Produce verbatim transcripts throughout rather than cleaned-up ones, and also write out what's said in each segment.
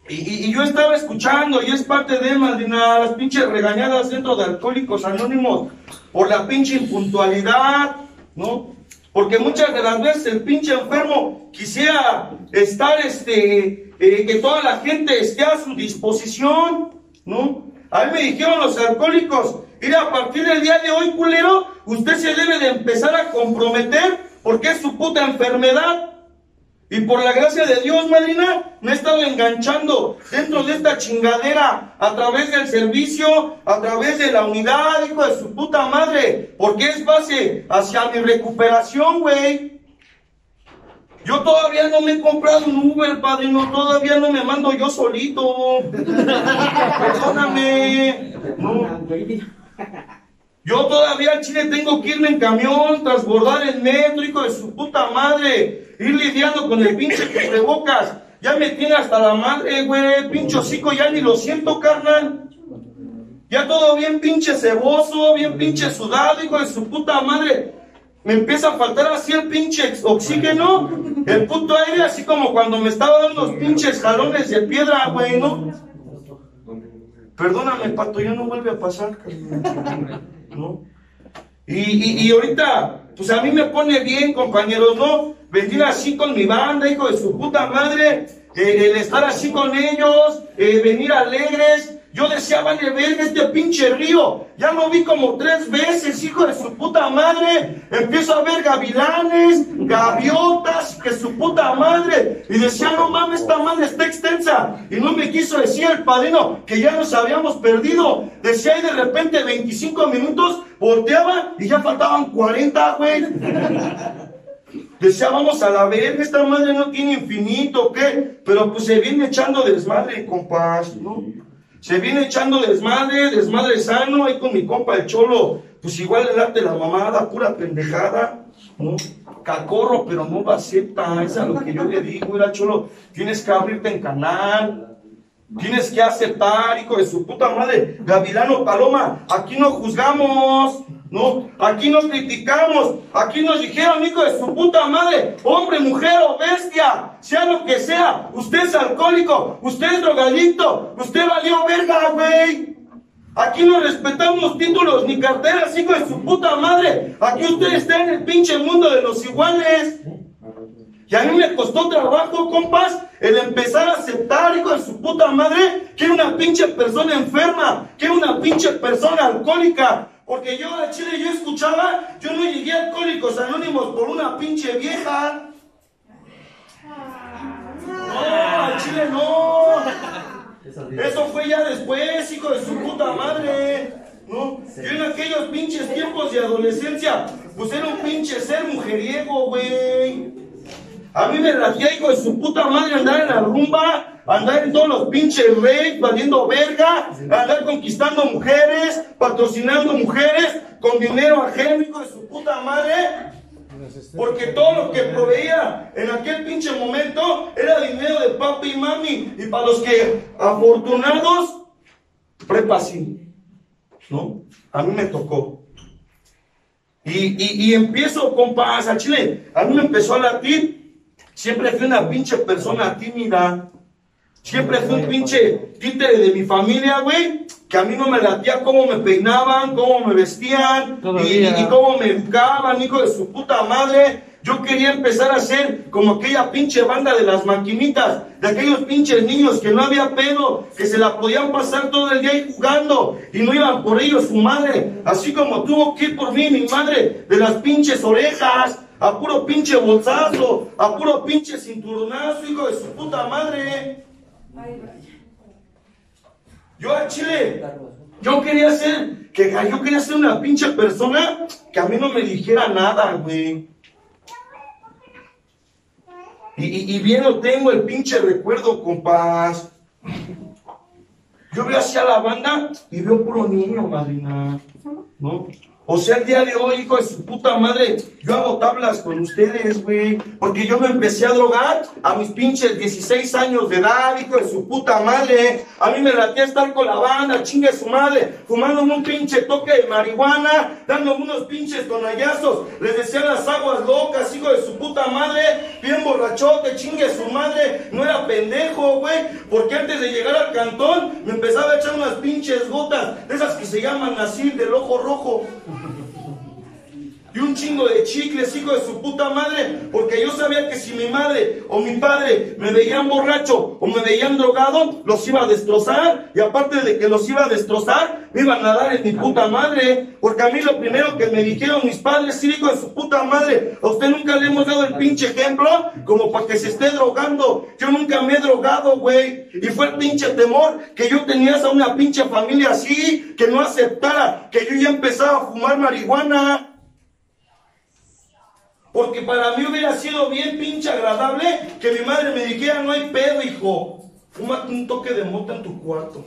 Y, y, y yo estaba escuchando, y es parte de, madrina, las pinches regañadas dentro de Alcohólicos Anónimos por la pinche impuntualidad, ¿no? Porque muchas de las veces el pinche enfermo quisiera estar, este, eh, que toda la gente esté a su disposición, ¿no? A mí me dijeron los alcohólicos, mira, a partir del día de hoy, culero, usted se debe de empezar a comprometer porque es su puta enfermedad. Y por la gracia de Dios, madrina, me he estado enganchando dentro de esta chingadera a través del servicio, a través de la unidad, hijo de su puta madre, porque es base hacia mi recuperación, güey. Yo todavía no me he comprado un Uber, padrino, todavía no me mando yo solito. Perdóname. No. Yo todavía al Chile tengo que irme en camión, transbordar el metro, hijo de su puta madre, ir lidiando con el pinche cubrebocas. Ya me tiene hasta la madre, güey, pinche hocico, ya ni lo siento, carnal. Ya todo bien pinche ceboso, bien pinche sudado, hijo de su puta madre. Me empieza a faltar así el pinche oxígeno, el puto aire, así como cuando me estaba dando los pinches jalones de piedra, güey, ¿no? Perdóname, pato, ya no vuelve a pasar, ¿no? Y, y, y ahorita, pues a mí me pone bien, compañeros, ¿no? Venir así con mi banda, hijo de su puta madre, eh, el estar así con ellos, eh, venir alegres. Yo decía, vale, verga, este pinche río, ya lo vi como tres veces, hijo de su puta madre. Empiezo a ver gavilanes, gaviotas, que su puta madre. Y decía, no mames, esta madre está extensa. Y no me quiso decir el padrino que ya nos habíamos perdido. Decía, y de repente veinticinco minutos, volteaba y ya faltaban cuarenta, güey. Decía, vamos a la verga, esta madre no tiene infinito, ¿qué? Pero pues se viene echando desmadre, compás, ¿no? Se viene echando desmadre, desmadre sano, ahí con mi compa el Cholo, pues igual le late la mamada, pura pendejada, ¿no? Cacorro, pero no lo acepta, eso es lo que yo le digo, mira Cholo, tienes que abrirte en canal, tienes que aceptar, hijo de su puta madre, Gavilano Paloma, aquí no juzgamos, ¿no? Aquí no criticamos, aquí nos dijeron, hijo de su puta madre, hombre, mujer o bestia, sea lo que sea, usted es alcohólico, usted es drogadicto, usted valió verga, güey. Aquí no respetamos títulos ni carteras, hijo de su puta madre, aquí usted está en el pinche mundo de los iguales. Y a mí me costó trabajo, compas, el empezar a aceptar, hijo de su puta madre, que era una pinche persona enferma, que era una pinche persona alcohólica. Porque yo a Chile yo escuchaba, yo no llegué a Alcohólicos Anónimos por una pinche vieja. No, al Chile no. Eso fue ya después, hijo de su puta madre. ¿No? Yo en aquellos pinches tiempos de adolescencia, pues era un pinche ser mujeriego, güey. A mí me latía, hijo de su puta madre, andar en la rumba, andar en todos los pinches raves, valiendo verga, andar conquistando mujeres, patrocinando mujeres, con dinero ajeno, hijo de su puta madre. Porque todo lo que proveía en aquel pinche momento era dinero de papi y mami. Y para los que afortunados, prepa sí, ¿no? A mí me tocó. Y, y, y empiezo, compas, a Chile, a mí me empezó a latir. Siempre fui una pinche persona tímida. Siempre fui un pinche títere de mi familia, güey. Que a mí no me latía cómo me peinaban, cómo me vestían y, y cómo me educaban, hijo de su puta madre. Yo quería empezar a ser como aquella pinche banda de las maquinitas, de aquellos pinches niños que no había pedo, que se la podían pasar todo el día ahí jugando y no iban por ellos su madre. Así como tuvo que ir por mí mi madre de las pinches orejas. A puro pinche bolsazo, a puro pinche cinturonazo, hijo de su puta madre. Yo a Chile, yo quería ser, que yo quería ser una pinche persona que a mí no me dijera nada, güey. Y, y, y bien lo tengo el pinche recuerdo, compás. Yo veo hacia la banda y veo puro niño, madrina, ¿no? O sea, el día de hoy, hijo de su puta madre, yo hago tablas con ustedes, güey. Porque yo me empecé a drogar a mis pinches dieciséis años de edad, hijo de su puta madre. A mí me latía estar con la banda, chingue su madre, fumándome un pinche toque de marihuana, dándome unos pinches tonallazos. Les decían las aguas locas, hijo de su puta madre. Bien borrachote, chingue su madre. No era pendejo, güey. Porque antes de llegar al cantón, me empezaba a echar unas pinches gotas, de esas que se llaman así, del ojo rojo. Y un chingo de chicles, hijo de su puta madre, porque yo sabía que si mi madre o mi padre me veían borracho o me veían drogado, los iba a destrozar, y aparte de que los iba a destrozar, me iban a dar en mi puta madre, porque a mí lo primero que me dijeron mis padres, sí, hijo de su puta madre, a usted nunca le hemos dado el pinche ejemplo, como para que se esté drogando. Yo nunca me he drogado, güey, y fue el pinche temor que yo tenía a una pinche familia así, que no aceptara que yo ya empezaba a fumar marihuana. Porque para mí hubiera sido bien pinche agradable que mi madre me dijera, no hay pedo, hijo, fúmate un toque de mota en tu cuarto.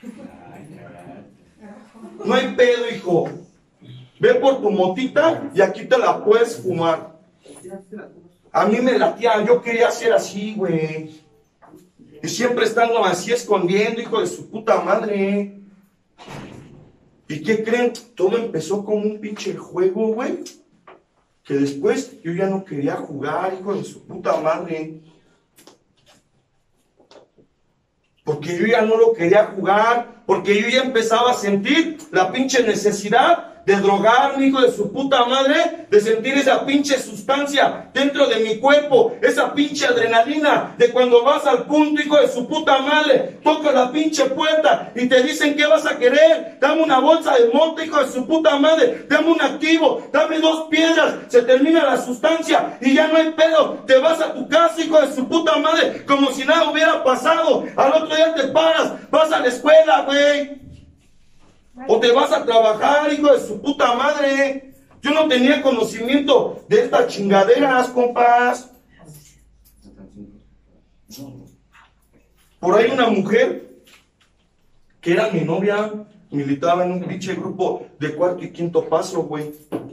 No hay pedo, hijo. Ve por tu motita y aquí te la puedes fumar. A mí me latía, yo quería ser así, güey. Y siempre estando así escondiendo, hijo de su puta madre. ¿Y qué creen? Todo empezó como un pinche juego, güey. Que después yo ya no quería jugar, hijo de su puta madre. Porque yo ya no lo quería jugar, porque yo ya empezaba a sentir la pinche necesidad de drogarme, hijo de su puta madre, de sentir esa pinche sustancia dentro de mi cuerpo, esa pinche adrenalina, de cuando vas al punto, hijo de su puta madre, tocas la pinche puerta y te dicen qué vas a querer, dame una bolsa de mota, hijo de su puta madre, dame un activo, dame dos piedras, se termina la sustancia y ya no hay pedo, te vas a tu casa, hijo de su puta madre, como si nada hubiera pasado, al otro día te paras, vas a la escuela, güey. O te vas a trabajar, hijo de su puta madre. Yo no tenía conocimiento de estas chingaderas, compas. Por ahí una mujer que era mi novia, militaba en un pinche grupo de cuarto y quinto paso, güey.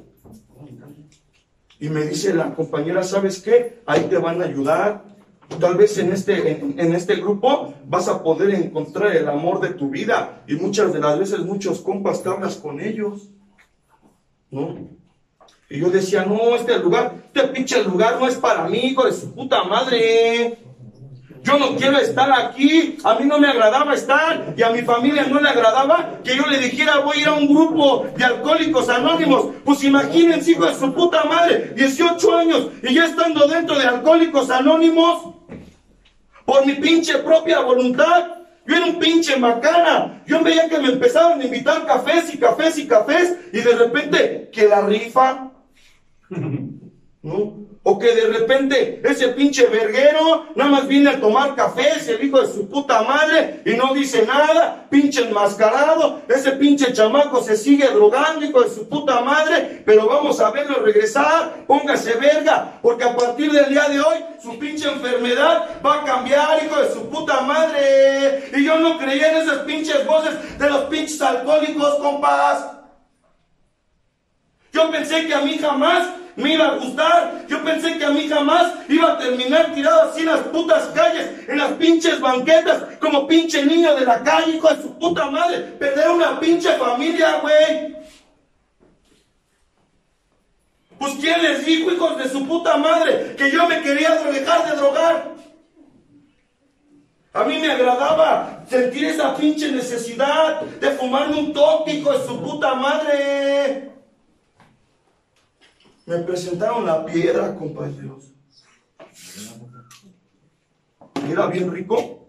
Y me dice la compañera, ¿sabes qué? Ahí te van a ayudar. Tal vez en este, en, en este grupo vas a poder encontrar el amor de tu vida. Y muchas de las veces muchos compas te hablas con ellos, ¿no? Y yo decía, no, este lugar, este pinche lugar no es para mí, hijo de su puta madre. Yo no quiero estar aquí, a mí no me agradaba estar, y a mi familia no le agradaba que yo le dijera voy a ir a un grupo de alcohólicos anónimos. Pues imagínense, hijo de su puta madre, dieciocho años, y ya estando dentro de alcohólicos anónimos, por mi pinche propia voluntad. Yo era un pinche macana, yo veía que me empezaban a invitar cafés y cafés y cafés, y de repente, que la rifa, ¿no? O que de repente ese pinche verguero nada más viene a tomar café, ese hijo de su puta madre, y no dice nada, pinche enmascarado, ese pinche chamaco se sigue drogando, hijo de su puta madre, pero vamos a verlo regresar, póngase verga, porque a partir del día de hoy su pinche enfermedad va a cambiar, hijo de su puta madre. Y yo no creía en esas pinches voces de los pinches alcohólicos, compas. Yo pensé que a mí jamás me iba a gustar, yo pensé que a mí jamás iba a terminar tirado así en las putas calles, en las pinches banquetas, como pinche niño de la calle, hijo de su puta madre, perder una pinche familia, güey. Pues ¿quién les dijo, hijos de su puta madre, que yo me quería dejar de drogar? A mí me agradaba sentir esa pinche necesidad de fumarme un toque, hijo de su puta madre. Me presentaron la piedra, compañeros. Era bien rico.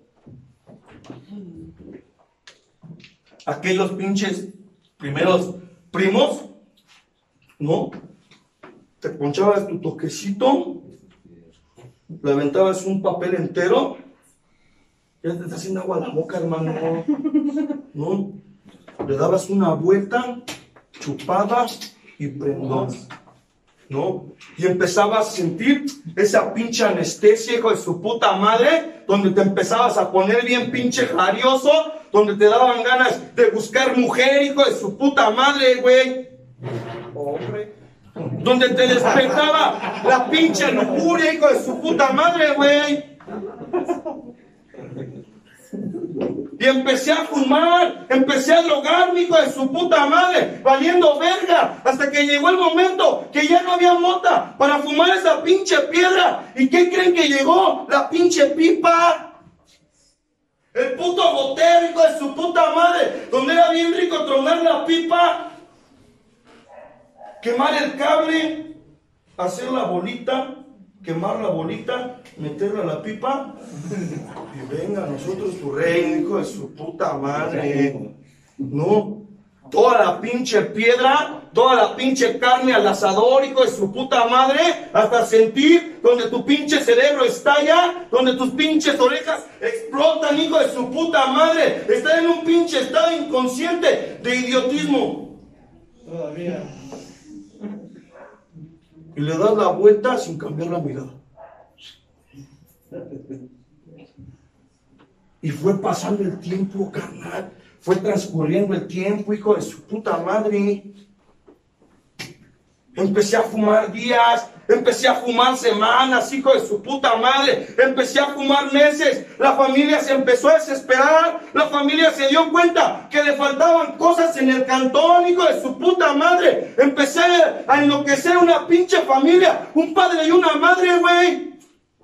Aquellos pinches primeros primos, ¿no? Te ponchabas tu toquecito, le aventabas un papel entero, ya te está haciendo agua la boca, hermano, ¿no? Le dabas una vuelta, chupada y prendón, ¿no? Y empezabas a sentir esa pinche anestesia, hijo de su puta madre, donde te empezabas a poner bien pinche jarioso, donde te daban ganas de buscar mujer, hijo de su puta madre, güey. Hombre. Donde te despertaba la pinche lujuria, hijo de su puta madre, güey. Y empecé a fumar, empecé a drogarme, hijo de su puta madre, valiendo verga, hasta que llegó el momento que ya no había mota para fumar esa pinche piedra. ¿Y qué creen que llegó? La pinche pipa. El puto botero, hijo de su puta madre, donde era bien rico tronar la pipa, quemar el cable, hacer la bolita, quemar la bolita, meterla a la pipa, y venga, nosotros tu reino, hijo de su puta madre. No, toda la pinche piedra, toda la pinche carne al asador, hijo de su puta madre, hasta sentir donde tu pinche cerebro estalla, donde tus pinches orejas explotan, hijo de su puta madre. Estar en un pinche estado inconsciente de idiotismo. Todavía. Y le das la vuelta sin cambiar la mirada. Y fue pasando el tiempo, carnal. Fue transcurriendo el tiempo, hijo de su puta madre. Empecé a fumar días, empecé a fumar semanas, hijo de su puta madre. Empecé a fumar meses. La familia se empezó a desesperar. La familia se dio cuenta que le faltaban cosas en el cantón, hijo de su puta madre. Empecé a enloquecer una pinche familia. Un padre y una madre, güey.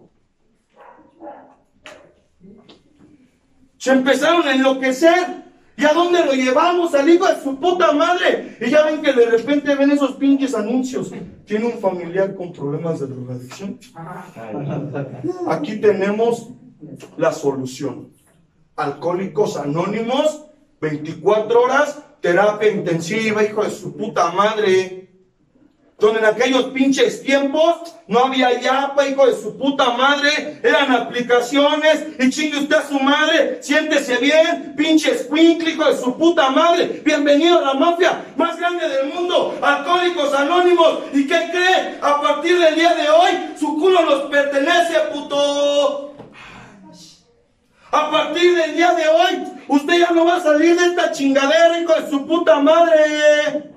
Se empezaron a enloquecer. ¿Y a dónde lo llevamos? Al hijo de su puta madre. Y ya ven que de repente ven esos pinches anuncios. Tiene un familiar con problemas de drogadicción. Aquí tenemos la solución. Alcohólicos Anónimos, veinticuatro horas, terapia intensiva, hijo de su puta madre. Donde en aquellos pinches tiempos no había yapa, hijo de su puta madre, eran aplicaciones, y chingue usted a su madre, siéntese bien, pinche escuincle, hijo de su puta madre, bienvenido a la mafia más grande del mundo, Alcohólicos Anónimos. ¿Y qué cree? A partir del día de hoy, su culo nos pertenece, puto. A partir del día de hoy, usted ya no va a salir de esta chingadera, hijo de su puta madre.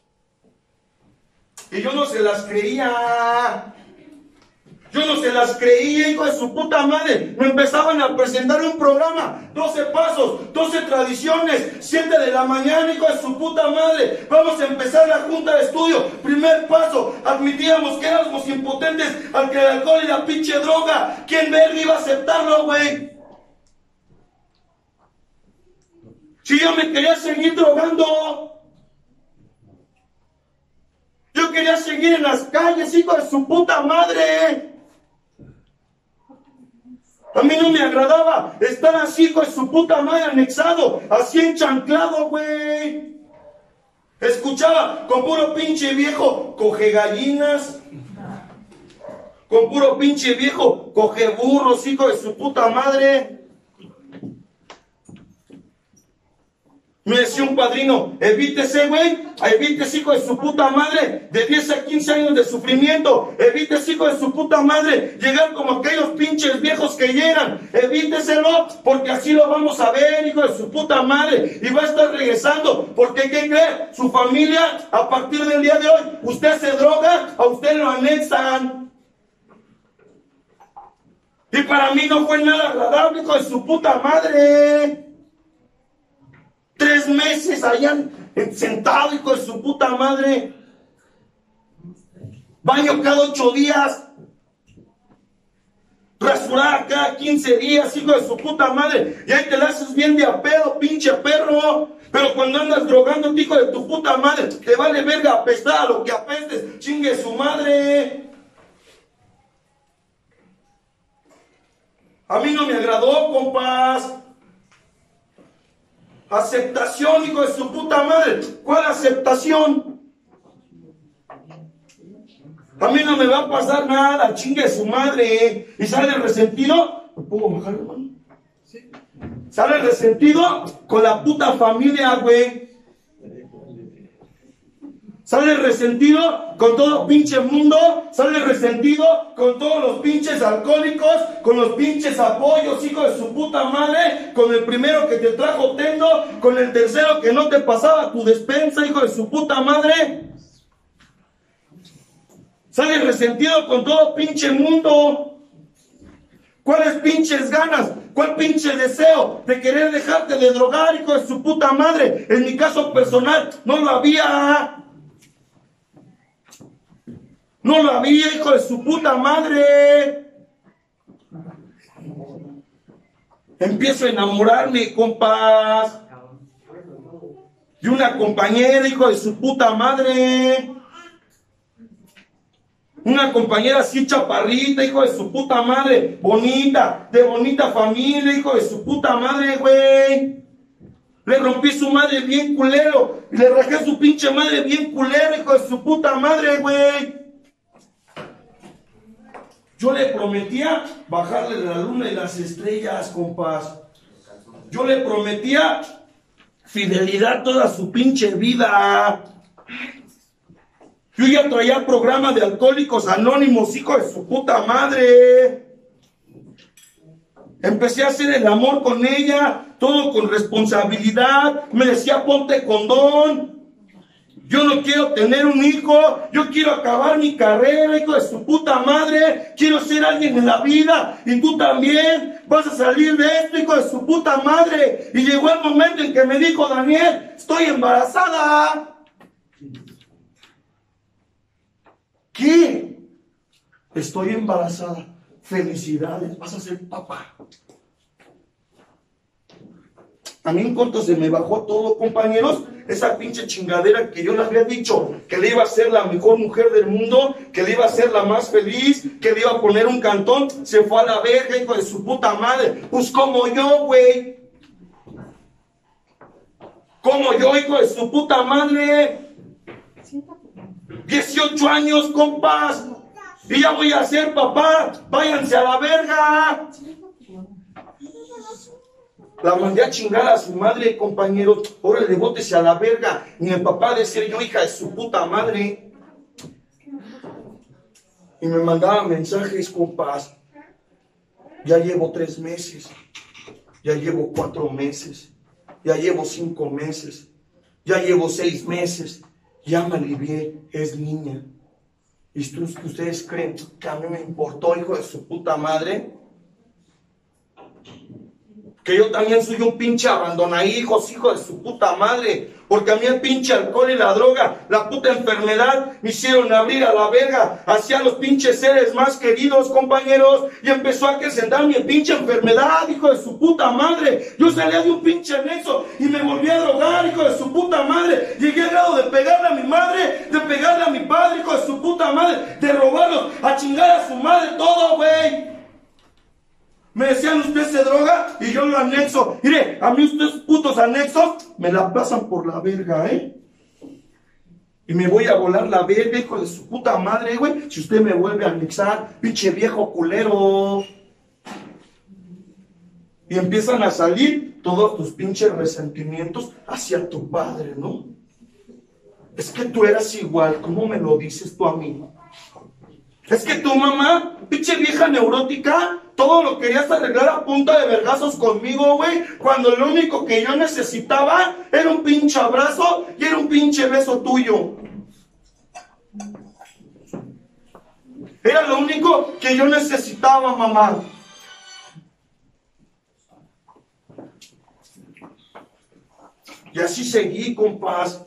Y yo no se las creía. Yo no se las creía, hijo de su puta madre. Me empezaban a presentar un programa. doce pasos, doce tradiciones. siete de la mañana, hijo de su puta madre. Vamos a empezar la junta de estudio. Primer paso, admitíamos que éramos impotentes ante el alcohol y la pinche droga. ¿Quién verga iba a aceptarlo, güey? Si yo me quería seguir drogando. Yo quería seguir en las calles, hijo de su puta madre. A mí no me agradaba estar así, hijo de su puta madre, anexado, así enchanclado, güey. Escuchaba con puro pinche viejo, coge gallinas. Con puro pinche viejo, coge burros, hijo de su puta madre. Me decía un padrino, evítese, güey, evítese, hijo de su puta madre, de diez a quince años de sufrimiento, evítese, hijo de su puta madre, llegar como aquellos pinches viejos que llegan, evíteselo, porque así lo vamos a ver, hijo de su puta madre, y va a estar regresando, porque ¿qué cree? Su familia, a partir del día de hoy, usted se droga, a usted lo anexan. Y para mí no fue nada agradable, hijo de su puta madre. Tres meses allá sentado, hijo de su puta madre. Baño cada ocho días. Rasurar cada quince días, hijo de su puta madre. Y ahí te la haces bien de a pedo, pinche perro. Pero cuando andas drogando, hijo de tu puta madre, te vale verga apestar a lo que apestes. Chingue su madre. A mí no me agradó, compas. Aceptación, hijo de su puta madre. ¿Cuál aceptación? A mí no me va a pasar nada, chingue su madre. ¿Y sale resentido? ¿Me puedo bajar, hermano? Sí. Sale resentido con la puta familia, güey. Sale resentido con todo pinche mundo. Sale resentido con todos los pinches alcohólicos. Con los pinches apoyos, hijo de su puta madre. Con el primero que te trajo tendo. Con el tercero que no te pasaba tu despensa, hijo de su puta madre. Sales resentido con todo pinche mundo. ¿Cuáles pinches ganas? ¿Cuál pinche deseo de querer dejarte de drogar, hijo de su puta madre? En mi caso personal, no lo había. No lo había, hijo de su puta madre. Empiezo a enamorarme, compas. De una compañera, hijo de su puta madre. Una compañera así chaparrita, hijo de su puta madre, bonita, de bonita familia, hijo de su puta madre, güey. Le rompí su madre bien culero, y le rajé su pinche madre bien culero, hijo de su puta madre, güey. Yo le prometía bajarle la luna y las estrellas, compas. Yo le prometía fidelidad toda su pinche vida. Yo ya traía programa de Alcohólicos Anónimos, hijo de su puta madre. Empecé a hacer el amor con ella, todo con responsabilidad. Me decía, ponte condón. Yo no quiero tener un hijo, yo quiero acabar mi carrera, hijo de su puta madre. Quiero ser alguien en la vida, y tú también vas a salir de esto, hijo de su puta madre. Y llegó el momento en que me dijo, Daniel, estoy embarazada. ¿Qué? Estoy embarazada. Felicidades, vas a ser papá. A mí en corto se me bajó todo, compañeros. Esa pinche chingadera que yo le había dicho, que le iba a ser la mejor mujer del mundo, que le iba a ser la más feliz, que le iba a poner un cantón, se fue a la verga, hijo de su puta madre. Pues como yo, güey. Como yo, hijo de su puta madre. dieciocho años, compas, y ya voy a ser papá. Váyanse a la verga. La mandé a chingar a su madre, compañeros. Órale, bótese a la verga. Y mi papá de ser yo, hija de su puta madre. Y me mandaba mensajes, compas. Ya llevo tres meses. Ya llevo cuatro meses. Ya llevo cinco meses. Ya llevo seis meses. Ya me alivié, es niña. ¿Y ustedes creen que a mí me importó, hijo de su puta madre? Que yo también soy un pinche abandonahijos, hijo de su puta madre. Porque a mí el pinche alcohol y la droga, la puta enfermedad, me hicieron abrir a la verga hacia los pinches seres más queridos, compañeros. Y empezó a acrecentar mi pinche enfermedad, hijo de su puta madre. Yo salía de un pinche anexo y me volví a drogar, hijo de su puta madre. Llegué al grado de pegarle a mi madre, de pegarle a mi padre, hijo de su puta madre, de robarlos, a chingar a su madre, todo, güey. Me decían, usted se droga y yo lo anexo. Mire, a mí ustedes putos anexos me la pasan por la verga, ¿eh? Y me voy a volar la verga, hijo de su puta madre, güey. Si usted me vuelve a anexar, pinche viejo culero. Y empiezan a salir todos tus pinches resentimientos hacia tu padre, ¿no? Es que tú eras igual, ¿cómo me lo dices tú a mí? Es que tu mamá, pinche vieja neurótica, todo lo querías arreglar a punta de vergazos conmigo, güey, cuando lo único que yo necesitaba era un pinche abrazo y era un pinche beso tuyo. Era lo único que yo necesitaba, mamá. Y así seguí, compás.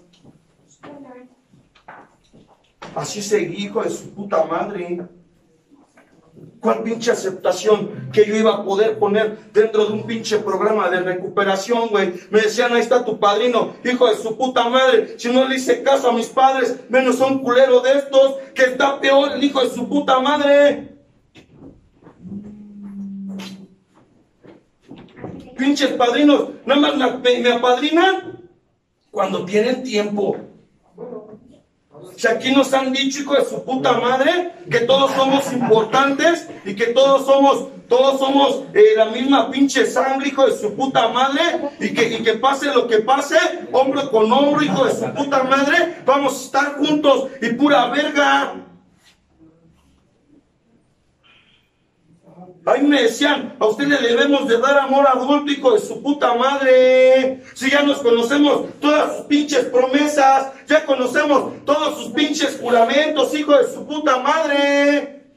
Así seguí, hijo de su puta madre. ¿Cuál pinche aceptación que yo iba a poder poner dentro de un pinche programa de recuperación, güey? Me decían, ahí está tu padrino, hijo de su puta madre. Si no le hice caso a mis padres, menos a un culero de estos, que está peor el hijo de su puta madre. Pinches padrinos, nada más me, me apadrinan cuando tienen tiempo. Si aquí nos han dicho, hijo de su puta madre, que todos somos importantes y que todos somos, todos somos eh, la misma pinche sangre, hijo de su puta madre, y que, y que pase lo que pase, hombro con hombro, hijo de su puta madre, vamos a estar juntos y pura verga. Ahí me decían, a usted le debemos de dar amor adulto, hijo de su puta madre. Si ya nos conocemos todas sus pinches promesas, ya conocemos todos sus pinches juramentos, hijo de su puta madre.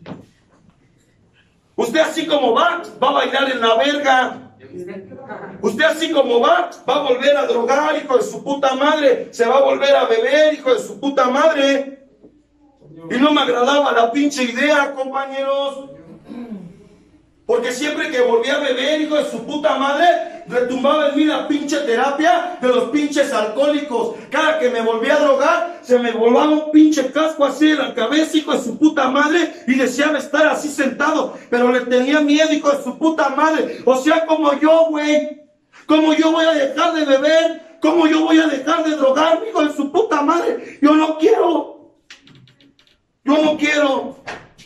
Usted así como va, va a bailar en la verga. Usted así como va, va a volver a drogar, hijo de su puta madre. Se va a volver a beber, hijo de su puta madre. Y no me agradaba la pinche idea, compañeros. Porque siempre que volvía a beber, hijo de su puta madre, retumbaba en mí la pinche terapia de los pinches alcohólicos. Cada que me volvía a drogar, se me volaba un pinche casco así en la cabeza, hijo de su puta madre, y deseaba estar así sentado, pero le tenía miedo, hijo de su puta madre. O sea, como yo, güey. ¿Cómo yo voy a dejar de beber? ¿Cómo yo voy a dejar de drogarme, hijo de su puta madre? Yo no quiero. Yo no quiero.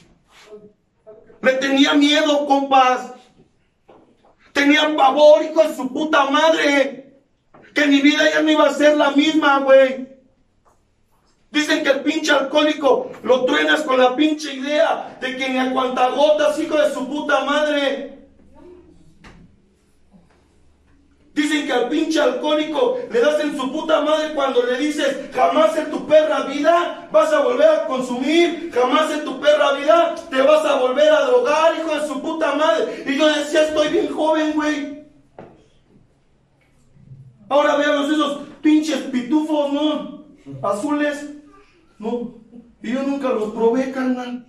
Le tenía miedo, compas. Tenía pavor, hijo de su puta madre. Que mi vida ya no iba a ser la misma, güey. Dicen que el pinche alcohólico lo truenas con la pinche idea de que ni a cuantagotas, hijo de su puta madre. Dicen que al pinche alcohólico le das en su puta madre cuando le dices jamás en tu perra vida vas a volver a consumir, jamás en tu perra vida te vas a volver a drogar, hijo de su puta madre. Y yo decía, estoy bien joven, güey. Ahora veamos esos pinches pitufos, ¿no? Azules, ¿no? Y yo nunca los probé, carnal.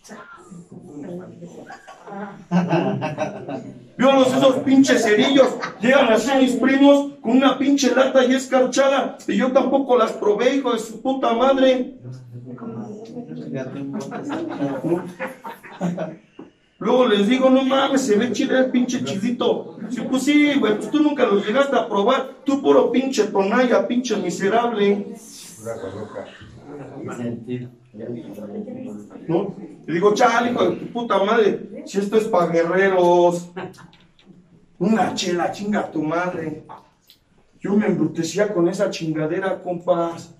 Yo los esos pinches cerillos, llegan así mis primos con una pinche lata y escarchada, y yo tampoco las probé, hijo de su puta madre. Luego les digo, no mames, se ve chido el pinche chilito. Sí, pues sí, güey, pues tú nunca los llegaste a probar, tú puro pinche tonalla, pinche miserable. ¿No? Le digo, chale, hijo de tu puta madre, si esto es para guerreros. Una chela, chinga tu madre. Yo me embrutecía con esa chingadera, compas.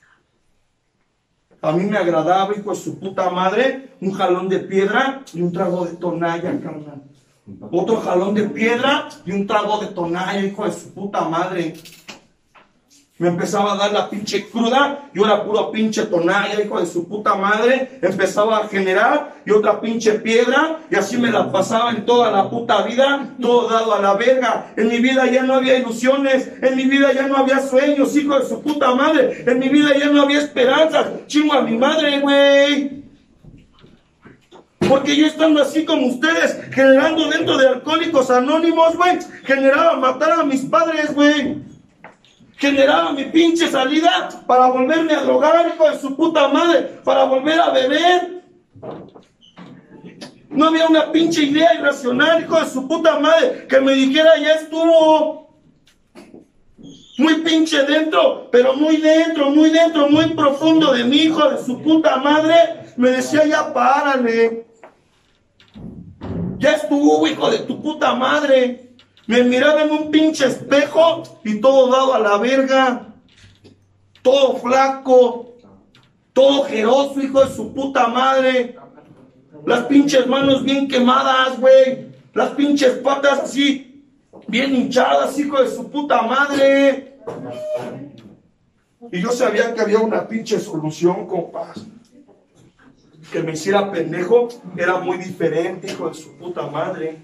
A mí me agradaba, hijo de su puta madre, un jalón de piedra y un trago de tonalla, carnal. Otro jalón de piedra y un trago de tonalla, hijo de su puta madre. Me empezaba a dar la pinche cruda, yo era puro pinche tonalla, hijo de su puta madre. Empezaba a generar y otra pinche piedra, y así me la pasaba en toda la puta vida, todo dado a la verga. En mi vida ya no había ilusiones, en mi vida ya no había sueños, hijo de su puta madre. En mi vida ya no había esperanzas, chingo a mi madre, güey. Porque yo estando así como ustedes, generando dentro de Alcohólicos Anónimos, güey, generaba matar a mis padres, güey. Generaba mi pinche salida para volverme a drogar, hijo de su puta madre, para volver a beber. No había una pinche idea irracional, hijo de su puta madre, que me dijera ya estuvo. Muy pinche dentro, pero muy dentro, muy dentro, muy profundo de mi hijo de su puta madre, me decía ya párale. Ya estuvo, hijo de tu puta madre. Me miraba en un pinche espejo y todo dado a la verga. Todo flaco. Todo jeroso, hijo de su puta madre. Las pinches manos bien quemadas, güey. Las pinches patas así, bien hinchadas, hijo de su puta madre. Y yo sabía que había una pinche solución, compas. Que me hiciera pendejo era muy diferente, hijo de su puta madre.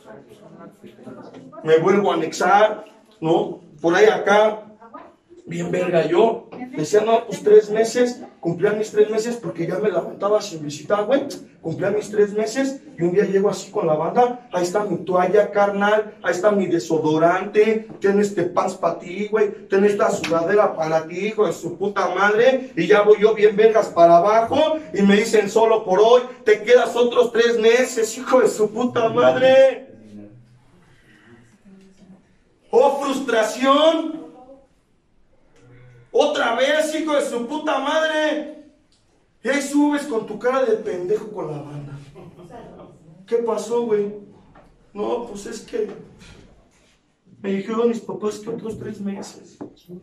Me vuelvo a anexar, ¿no? Por ahí acá, bien verga yo. Decía, no, pues tres meses, cumplía mis tres meses porque ya me levantaba sin visitar, güey. Cumplía mis tres meses y un día llego así con la banda. Ahí está mi toalla, carnal. Ahí está mi desodorante. Ten este pants para ti, güey. Ten esta sudadera para ti, hijo de su puta madre. Y ya voy yo bien vergas para abajo. Y me dicen, solo por hoy, te quedas otros tres meses, hijo de su puta madre. ¡Oh, frustración! Otra vez, hijo de su puta madre. Y ahí subes con tu cara de pendejo con la banda. ¿Qué pasó, güey? No, pues es que me dijeron mis papás que otros tres meses.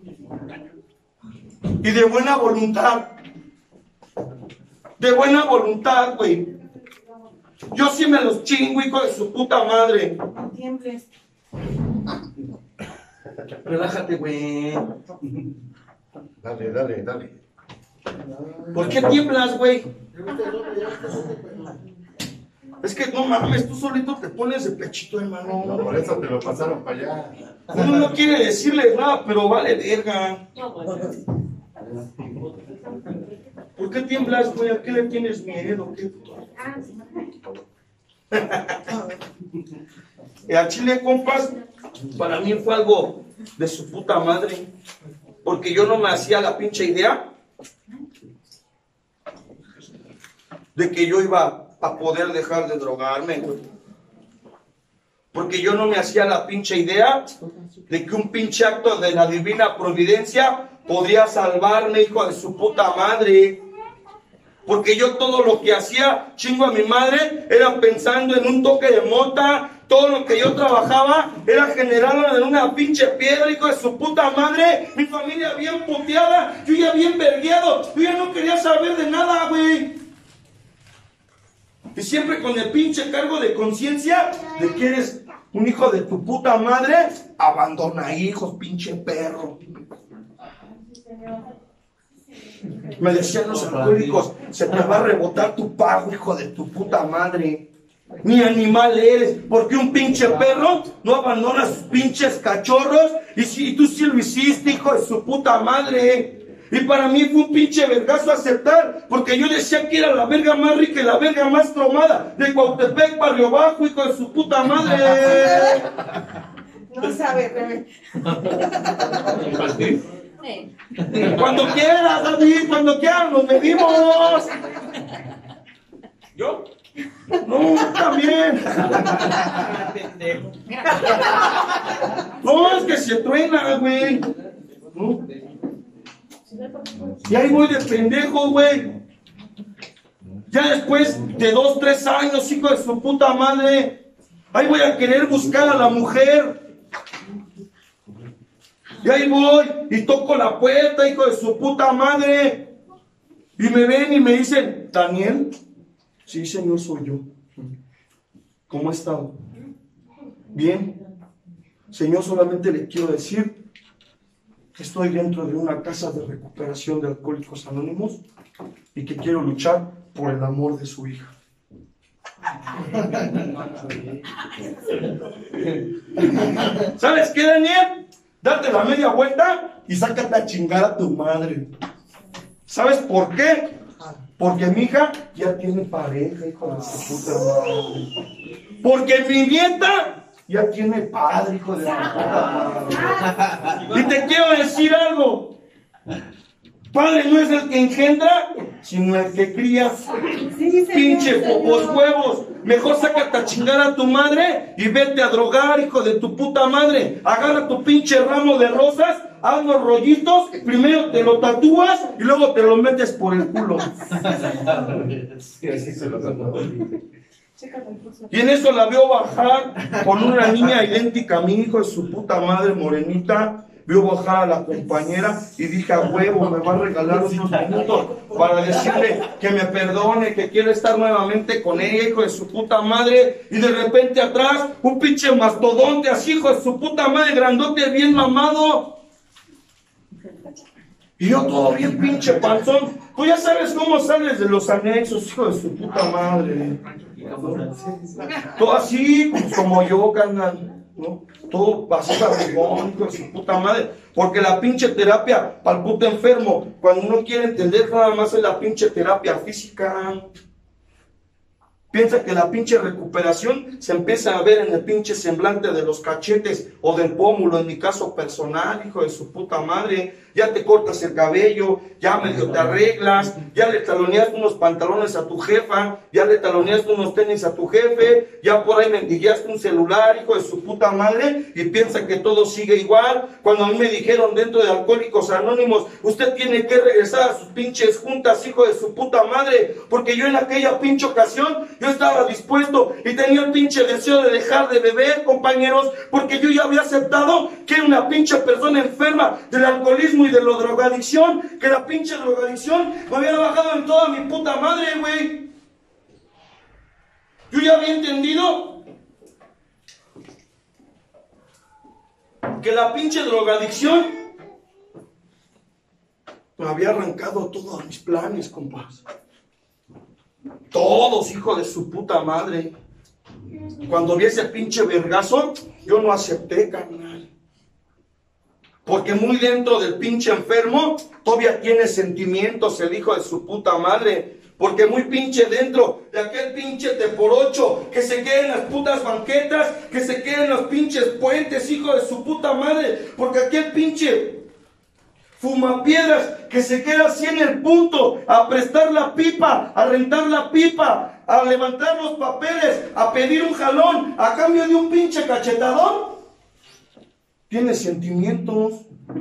Y de buena voluntad. De buena voluntad, güey. Yo sí me los chingo, hijo de su puta madre. No tiembles. Relájate, güey. Dale, dale, dale. ¿Por qué tiemblas, güey? Es que no mames, tú solito te pones de pechito, hermano. No, por eso te lo pasaron para allá. Uno no quiere decirle nada, pero vale verga. ¿Por qué tiemblas, güey? ¿A qué le tienes miedo? ¿Qué? Y a Chile, compas, para mí fue algo de su puta madre. Porque yo no me hacía la pinche idea de que yo iba a poder dejar de drogarme, güey. Porque yo no me hacía la pinche idea de que un pinche acto de la divina providencia podría salvarme, hijo de su puta madre. Porque yo todo lo que hacía, chingo a mi madre, era pensando en un toque de mota. Todo lo que yo trabajaba era generarlo en una pinche piedra, hijo de su puta madre. Mi familia bien puteada, yo ya bien vergueado. Yo ya no quería saber de nada, güey. Y siempre con el pinche cargo de conciencia de que eres un hijo de tu puta madre. Abandona hijos, pinche perro. Me decían los alcohólicos, se te va a rebotar tu pago, hijo de tu puta madre. Ni animal eres, porque un pinche perro no abandona a sus pinches cachorros. Y si tú sí lo hiciste, hijo de su puta madre. Y para mí fue un pinche vergazo aceptar, porque yo decía que era la verga más rica y la verga más tromada de Cuautepec, Barrio Bajo, hijo de su puta madre. No sabe, bebé. Cuando quieras, David, cuando quieras, nos medimos. ¿Yo? No, también. No, es que se truena, güey. ¿No? Y ahí voy de pendejo, güey. Ya después de dos, tres años, hijo de su puta madre, ahí voy a querer buscar a la mujer. Y ahí voy y toco la puerta, hijo de su puta madre. Y me ven y me dicen, ¿Daniel? Sí, señor, soy yo. ¿Cómo ha estado? Bien. Señor, solamente le quiero decir que estoy dentro de una casa de recuperación de Alcohólicos Anónimos y que quiero luchar por el amor de su hija. ¿Sabes qué, Daniel? Date la media vuelta y sácate a chingar a tu madre. ¿Sabes por qué? Porque mi hija ya tiene pareja, hijo de su puta madre. Porque mi nieta ya tiene padre, hijo de su puta madre. Y te quiero decir algo. Padre no es el que engendra, sino el que cría. Sí, Pinche popos huevos. Mejor sácate a chingar a tu madre y vete a drogar, hijo de tu puta madre. Agarra tu pinche ramo de rosas, haz los rollitos, primero te lo tatúas y luego te lo metes por el culo. Y en eso la veo bajar con una niña idéntica a mi hijo de su puta madre, morenita. Vio bajar a la compañera y dije, a huevo, me va a regalar unos minutos para decirle que me perdone, que quiero estar nuevamente con ella, hijo de su puta madre. Y de repente atrás, un pinche mastodonte así, hijo de su puta madre, grandote, bien mamado. Y yo todo bien pinche panzón. Tú ya sabes cómo sales de los anexos, hijo de su puta madre. Todo así, pues, como yo, carnal, ¿no? Todo basura rigón, hijo de su puta madre. Porque la pinche terapia para el puto enfermo, cuando uno quiere entender, nada más es la pinche terapia física. Piensa que la pinche recuperación se empieza a ver en el pinche semblante de los cachetes o del pómulo, en mi caso personal, hijo de su puta madre. Ya te cortas el cabello, ya medio te arreglas, ya le taloneaste unos pantalones a tu jefa, ya le taloneaste unos tenis a tu jefe, ya por ahí mendigueaste un celular, hijo de su puta madre, y piensa que todo sigue igual. Cuando a mí me dijeron dentro de Alcohólicos Anónimos, usted tiene que regresar a sus pinches juntas, hijo de su puta madre, porque yo en aquella pinche ocasión, yo estaba dispuesto y tenía el pinche deseo de dejar de beber, compañeros, porque yo ya había aceptado que era una pinche persona enferma del alcoholismo y de la drogadicción, que la pinche drogadicción me había bajado en toda mi puta madre, güey. Yo ya había entendido que la pinche drogadicción me había arrancado todos mis planes, compas. Todos, hijo de su puta madre. Cuando vi ese pinche vergazo, yo no acepté, carnal. Porque muy dentro del pinche enfermo todavía tiene sentimientos el hijo de su puta madre. Porque muy pinche dentro de aquel pinche te por ocho que se quede en las putas banquetas, que se quede en los pinches puentes, hijo de su puta madre. Porque aquel pinche fumapiedras que se queda así en el punto a prestar la pipa, a rentar la pipa, a levantar los papeles, a pedir un jalón a cambio de un pinche cachetador, tiene sentimientos.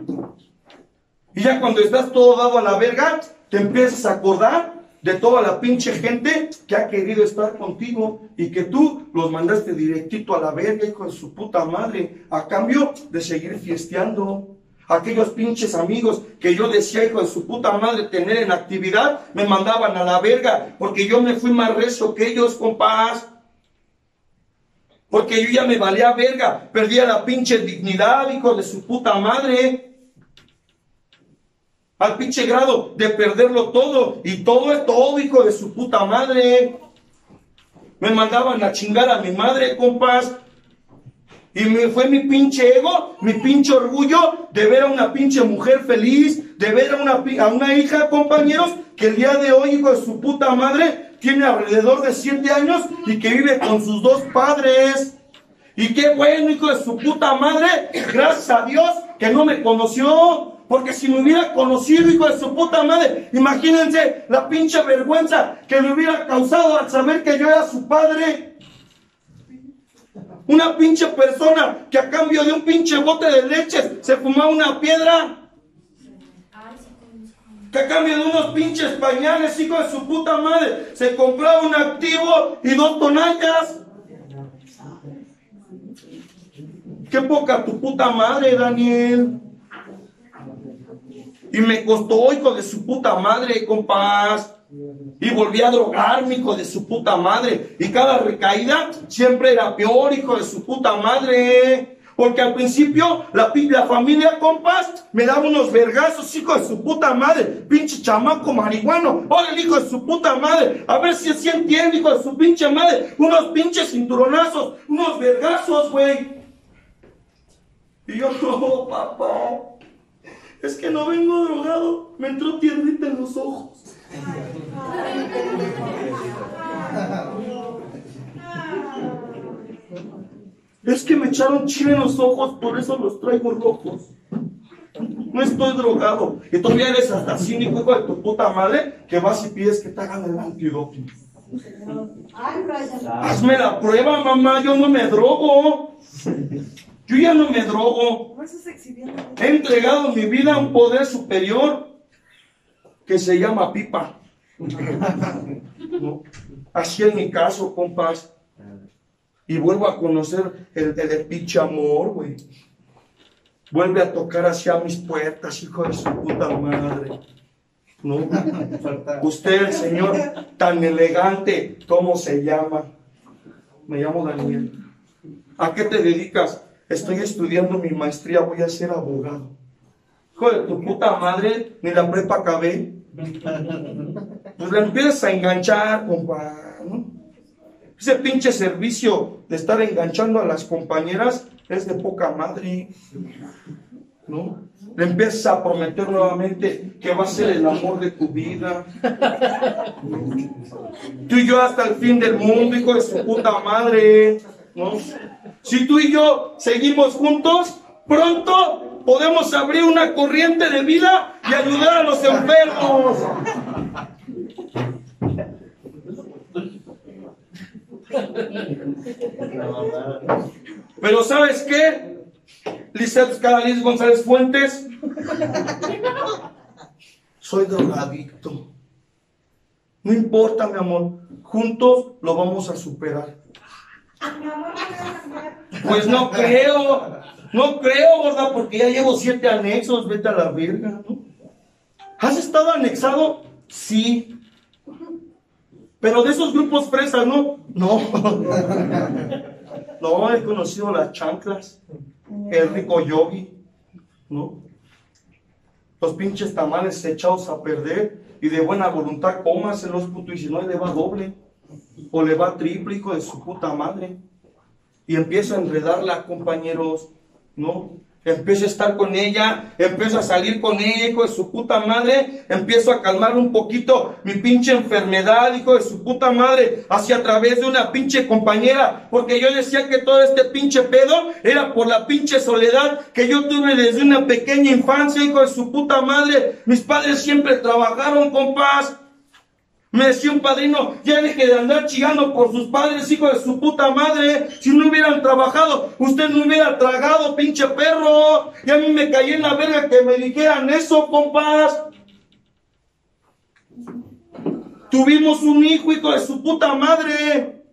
Y ya cuando estás todo dado a la verga, te empiezas a acordar de toda la pinche gente que ha querido estar contigo y que tú los mandaste directito a la verga, hijo de su puta madre, a cambio de seguir fiesteando. Aquellos pinches amigos que yo decía, hijo de su puta madre, tener en actividad, me mandaban a la verga, porque yo me fui más recio que ellos, compás. Porque yo ya me valía verga, perdía la pinche dignidad, hijo de su puta madre. Al pinche grado de perderlo todo, y todo es todo, hijo de su puta madre. Me mandaban a chingar a mi madre, compás. Y me fue mi pinche ego, mi pinche orgullo de ver a una pinche mujer feliz, de ver a una, a una hija, compañeros, que el día de hoy, hijo de su puta madre, tiene alrededor de siete años y que vive con sus dos padres. Y qué bueno, hijo de su puta madre, gracias a Dios que no me conoció. Porque si me hubiera conocido, hijo de su puta madre, imagínense la pinche vergüenza que le hubiera causado al saber que yo era su padre. Una pinche persona que a cambio de un pinche bote de leche se fumaba una piedra. Que a cambio de unos pinches pañales, hijo de su puta madre, se compraba un activo y dos tonallas. Qué poca tu puta madre, Daniel. Y me costó, hijo de su puta madre, compás. Y volví a drogarme, hijo de su puta madre. Y cada recaída siempre era peor, hijo de su puta madre. Porque al principio la, la familia, compas, me daba unos vergazos, hijo de su puta madre. Pinche chamaco marihuano. Oye, el hijo de su puta madre. A ver si así entiende, hijo de su pinche madre. Unos pinches cinturonazos, unos vergazos, güey. Y yo, no, papá. Es que no vengo drogado. Me entró tiernita en los ojos. Es que me echaron chile en los ojos, por eso los traigo rojos. No estoy drogado. Y todavía eres hasta cínico, hijo de tu puta madre, que vas y pides que te hagan el antidoping. Hazme la prueba, mamá, yo no me drogo. Yo ya no me drogo. He entregado mi vida a un poder superior que se llama pipa. ¿No? Así en mi caso, compas. Y vuelvo a conocer el, el, el pinche amor, güey. Vuelve a tocar hacia mis puertas, hijo de su puta madre. ¿No? Usted, el señor tan elegante, ¿cómo se llama? Me llamo Daniel. ¿A qué te dedicas? Estoy estudiando mi maestría, voy a ser abogado. Hijo de tu puta madre, ni la prepa acabé. Pues la empiezas a enganchar, compa, ¿no? Ese pinche servicio de estar enganchando a las compañeras es de poca madre, ¿no? Le empiezas a prometer nuevamente que va a ser el amor de tu vida. Tú y yo hasta el fin del mundo, hijo de su puta madre, ¿no? Si tú y yo seguimos juntos, pronto podemos abrir una corriente de vida y ayudar a los enfermos. Pero ¿sabes qué? Lizeth Caraliz González Fuentes, soy drogadicto. No importa, mi amor, juntos lo vamos a superar. Pues no creo, no creo, gorda, porque ya llevo siete anexos, vete a la verga, ¿no? ¿Has estado anexado? Sí. Pero de esos grupos fresas, ¿no? No. No, he conocido las chanclas, el rico yogi, ¿no? Los pinches tamales echados a perder y de buena voluntad cómaselos, puto, y si no le va doble o le va triple, hijo de su puta madre. Y empieza a enredarla, compañeros, ¿no? Empiezo a estar con ella, empiezo a salir con ella, hijo de su puta madre, empiezo a calmar un poquito mi pinche enfermedad, hijo de su puta madre, hacia a través de una pinche compañera, porque yo decía que todo este pinche pedo era por la pinche soledad que yo tuve desde una pequeña infancia, hijo de su puta madre. Mis padres siempre trabajaron, compás. Me decía un padrino, ya deje de andar chillando por sus padres, hijo de su puta madre. Si no hubieran trabajado, usted no hubiera tragado, pinche perro. Y a mí me caí en la verga que me dijeran eso, compas. Tuvimos un hijo, hijo de su puta madre.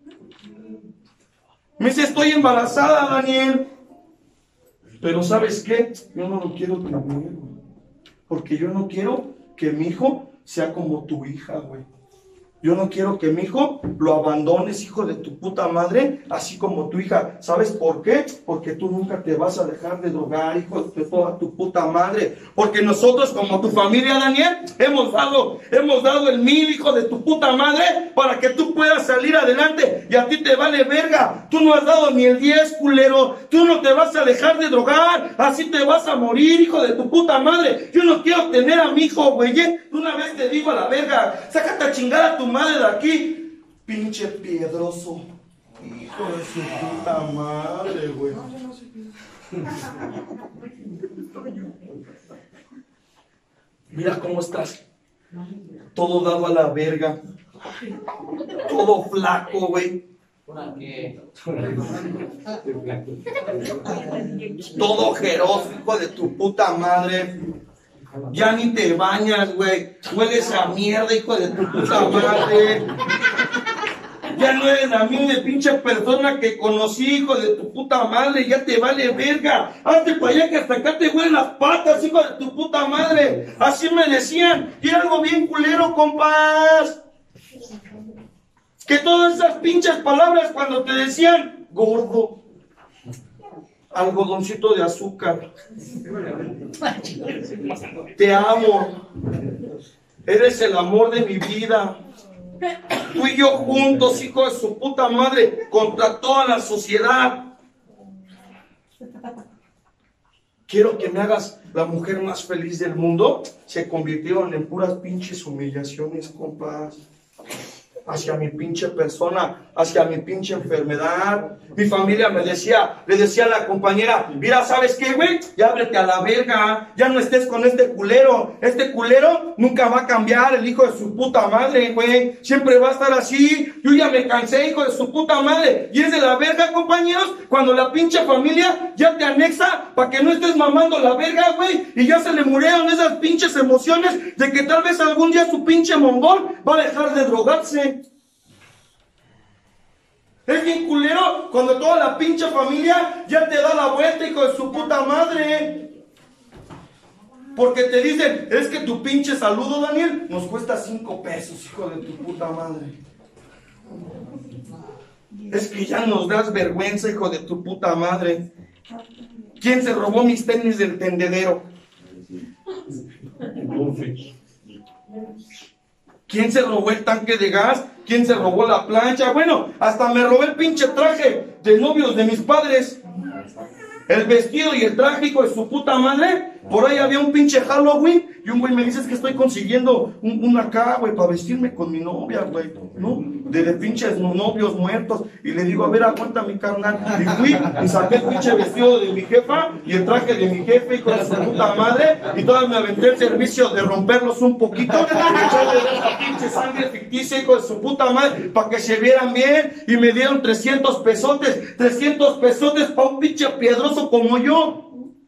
Me dice, estoy embarazada, Daniel. Pero ¿sabes qué? Yo no lo quiero tener, porque yo no quiero que mi hijo sea como tu hija, güey. Yo no quiero que mi hijo lo abandones, hijo de tu puta madre, así como tu hija. ¿Sabes por qué? Porque tú nunca te vas a dejar de drogar, hijo de toda tu puta madre. Porque nosotros, como tu familia, Daniel, hemos dado, hemos dado el mil, hijo de tu puta madre, para que tú puedas salir adelante. Y a ti te vale verga. Tú no has dado ni el diez, culero. Tú no te vas a dejar de drogar. Así te vas a morir, hijo de tu puta madre. Yo no quiero tener a mi hijo, güey. Una vez te digo a la verga, sácate a chingar a tu madre de aquí, pinche piedroso, hijo de su puta madre, güey. Mira cómo estás, todo dado a la verga, todo flaco, güey. Todo ojeroso, hijo de tu puta madre. Ya ni te bañas, güey. Hueles a mierda, hijo de tu puta madre. Ya no eres la misma pinche persona que conocí, hijo de tu puta madre. Ya te vale verga. Hazte para allá que hasta acá te huelen las patas, hijo de tu puta madre. Así me decían. Y era algo bien culero, compás. Que todas esas pinches palabras cuando te decían gordo, algodoncito de azúcar, te amo, eres el amor de mi vida, tú y yo juntos, hijo de su puta madre, contra toda la sociedad. Quiero que me hagas la mujer más feliz del mundo. Se convirtieron en puras pinches humillaciones, compas, hacia mi pinche persona, hacia mi pinche enfermedad. Mi familia me decía, le decía a la compañera, mira, ¿sabes qué, güey? Ya ábrete a la verga, ya no estés con este culero. Este culero nunca va a cambiar, el hijo de su puta madre, güey. Siempre va a estar así. Yo ya me cansé, hijo de su puta madre. Y es de la verga, compañeros, cuando la pinche familia ya te anexa para que no estés mamando la verga, güey. Y ya se le murieron esas pinches emociones de que tal vez algún día su pinche mongol va a dejar de drogarse. Es bien culero cuando toda la pinche familia ya te da la vuelta, hijo de su puta madre. Porque te dicen, es que tu pinche saludo, Daniel, nos cuesta cinco pesos, hijo de tu puta madre. Es que ya nos das vergüenza, hijo de tu puta madre. ¿Quién se robó mis tenis del tendedero? ¿Quién se robó el tanque de gas? ¿Quién se robó la plancha? Bueno, hasta me robé el pinche traje de novios de mis padres. El vestido y el traje, hijo de su puta madre. Por ahí había un pinche Halloween. Y un güey me dice, es que estoy consiguiendo un, una acá, güey, para vestirme con mi novia, güey, ¿no? De, de pinches novios muertos. Y le digo, a ver, aguanta mi carnal. Y fui y saqué el pinche vestido de mi jefa y el traje de mi jefe, hijo de su puta madre. Y todavía me aventé el servicio de romperlos un poquito. Y echarle esta pinche sangre ficticia, hijo de su puta madre, para que se vieran bien. Y me dieron trescientos pesotes. trescientos pesotes para un pinche piedroso como yo.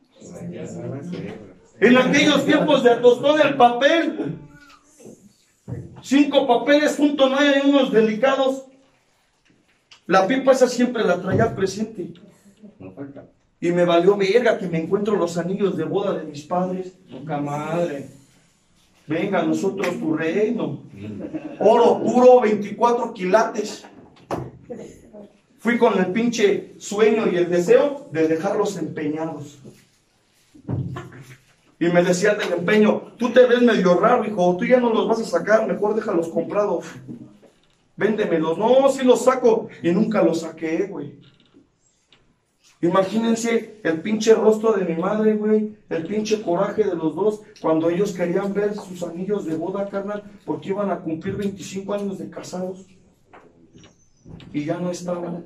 En aquellos tiempos de tostón del papel, cinco papeles juntos, no hay unos delicados. La pipa esa siempre la traía presente. Y me valió verga que me encuentro los anillos de boda de mis padres. Poca madre. venga a nosotros tu reino. Oro puro, veinticuatro quilates. Fui con el pinche sueño y el deseo de dejarlos empeñados. Y me decía del empeño, tú te ves medio raro, hijo, tú ya no los vas a sacar, mejor déjalos comprados. Véndemelos. No, sí los saco. Y nunca los saqué, güey. Imagínense el pinche rostro de mi madre, güey, el pinche coraje de los dos, cuando ellos querían ver sus anillos de boda, carnal, porque iban a cumplir veinticinco años de casados. Y ya no estaban.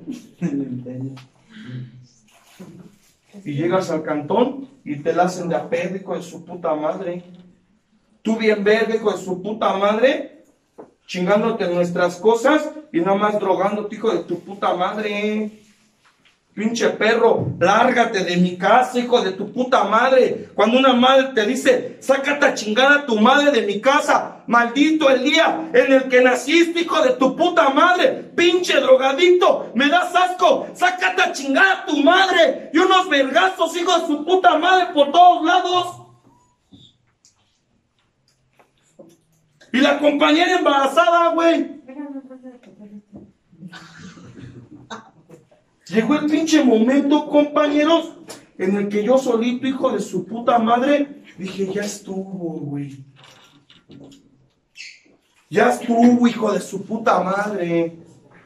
Y llegas al cantón y te la hacen de apéndice, hijo de su puta madre. Tú bien verde, hijo de su puta madre, chingándote nuestras cosas y nada más drogándote, hijo de tu puta madre. Pinche perro, lárgate de mi casa, hijo de tu puta madre. Cuando una madre te dice, sácate a chingar a tu madre de mi casa, maldito el día en el que naciste, hijo de tu puta madre. Pinche drogadicto, me das asco, sácate a chingar a tu madre. Y unos vergazos, hijo de su puta madre, por todos lados. Y la compañera embarazada, güey. Llegó el pinche momento, compañeros, en el que yo solito, hijo de su puta madre, dije, ya estuvo, güey. Ya estuvo, hijo de su puta madre.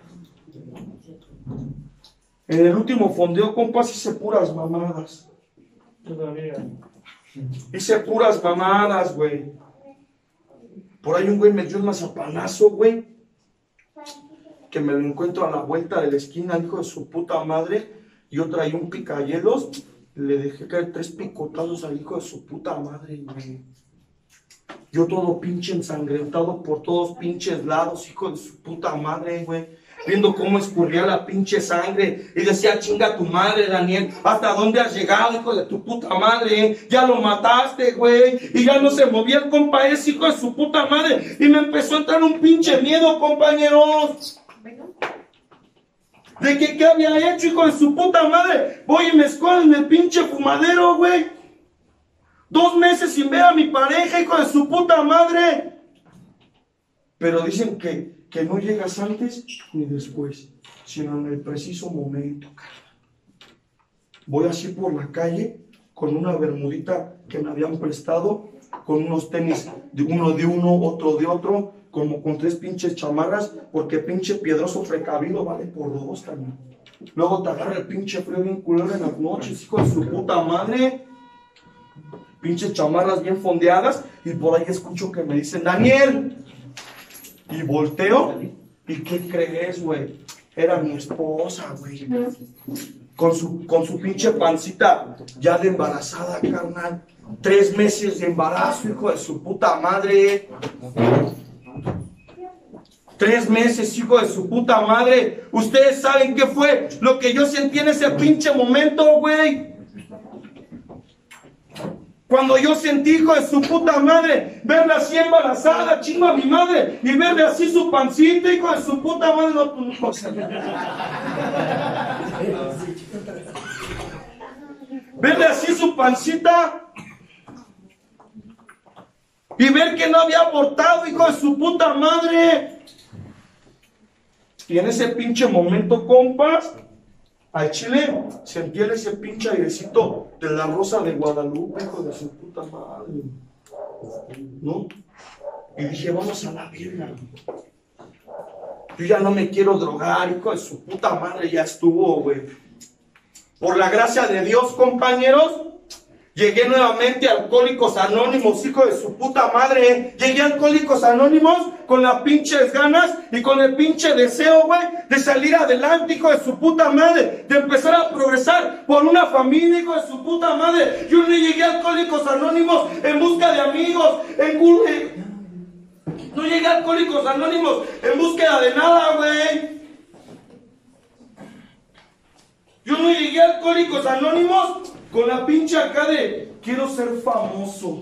En el último fondeo, compas, hice puras mamadas. Todavía. Hice puras mamadas, güey. Por ahí un güey me dio un mazapanazo, güey, que me lo encuentro a la vuelta de la esquina, hijo de su puta madre. Yo traía un picayelos, le dejé caer tres picotazos al hijo de su puta madre, güey. Yo todo pinche ensangrentado por todos pinches lados, hijo de su puta madre, güey. Viendo cómo escurría la pinche sangre. Y decía, chinga tu madre, Daniel. ¿Hasta dónde has llegado, hijo de tu puta madre? Ya lo mataste, güey. Y ya no se movía el compa ese, hijo de su puta madre. Y me empezó a entrar un pinche miedo, compañeros. De que qué había hecho, hijo de su puta madre. Voy y me escondo en el pinche fumadero, güey. Dos meses sin ver a mi pareja, hijo de su puta madre. Pero dicen que, que no llegas antes ni después, sino en el preciso momento, cara. Voy así por la calle con una bermudita que me habían prestado, con unos tenis, de uno de uno, otro de otro, como con tres pinches chamarras, porque pinche piedroso precavido vale por dos, carnal. Luego te agarra el pinche frío bien culero en las noches, hijo de su puta madre. Pinches chamarras bien fondeadas, y por ahí escucho que me dicen, Daniel. Y volteo, ¿y qué crees, güey? Era mi esposa, güey. Con su, con su pinche pancita ya de embarazada, carnal. Tres meses de embarazo, hijo de su puta madre. Tres meses, hijo de su puta madre. Ustedes saben qué fue lo que yo sentí en ese pinche momento, güey. Cuando yo sentí, hijo de su puta madre, verla así embarazada, chingo a mi madre, y verle así su pancita, hijo de su puta madre, no, tú no sé. Verle así su pancita, y ver que no había abortado, hijo de su puta madre. Y en ese pinche momento, compas, al chile sentí ese pinche airecito de la Rosa de Guadalupe, hijo de su puta madre, ¿no? Y dije, vamos a la verga. Yo ya no me quiero drogar, hijo de su puta madre, ya estuvo, güey. Por la gracia de Dios, compañeros, llegué nuevamente a Alcohólicos Anónimos, hijo de su puta madre. Llegué a Alcohólicos Anónimos con las pinches ganas y con el pinche deseo, güey, de salir adelante, hijo de su puta madre. De empezar a progresar por una familia, hijo de su puta madre. Yo no llegué a Alcohólicos Anónimos en busca de amigos, en Google. No llegué a Alcohólicos Anónimos en búsqueda de nada, güey. Yo no llegué a Alcohólicos Anónimos con la pinche acá de quiero ser famoso.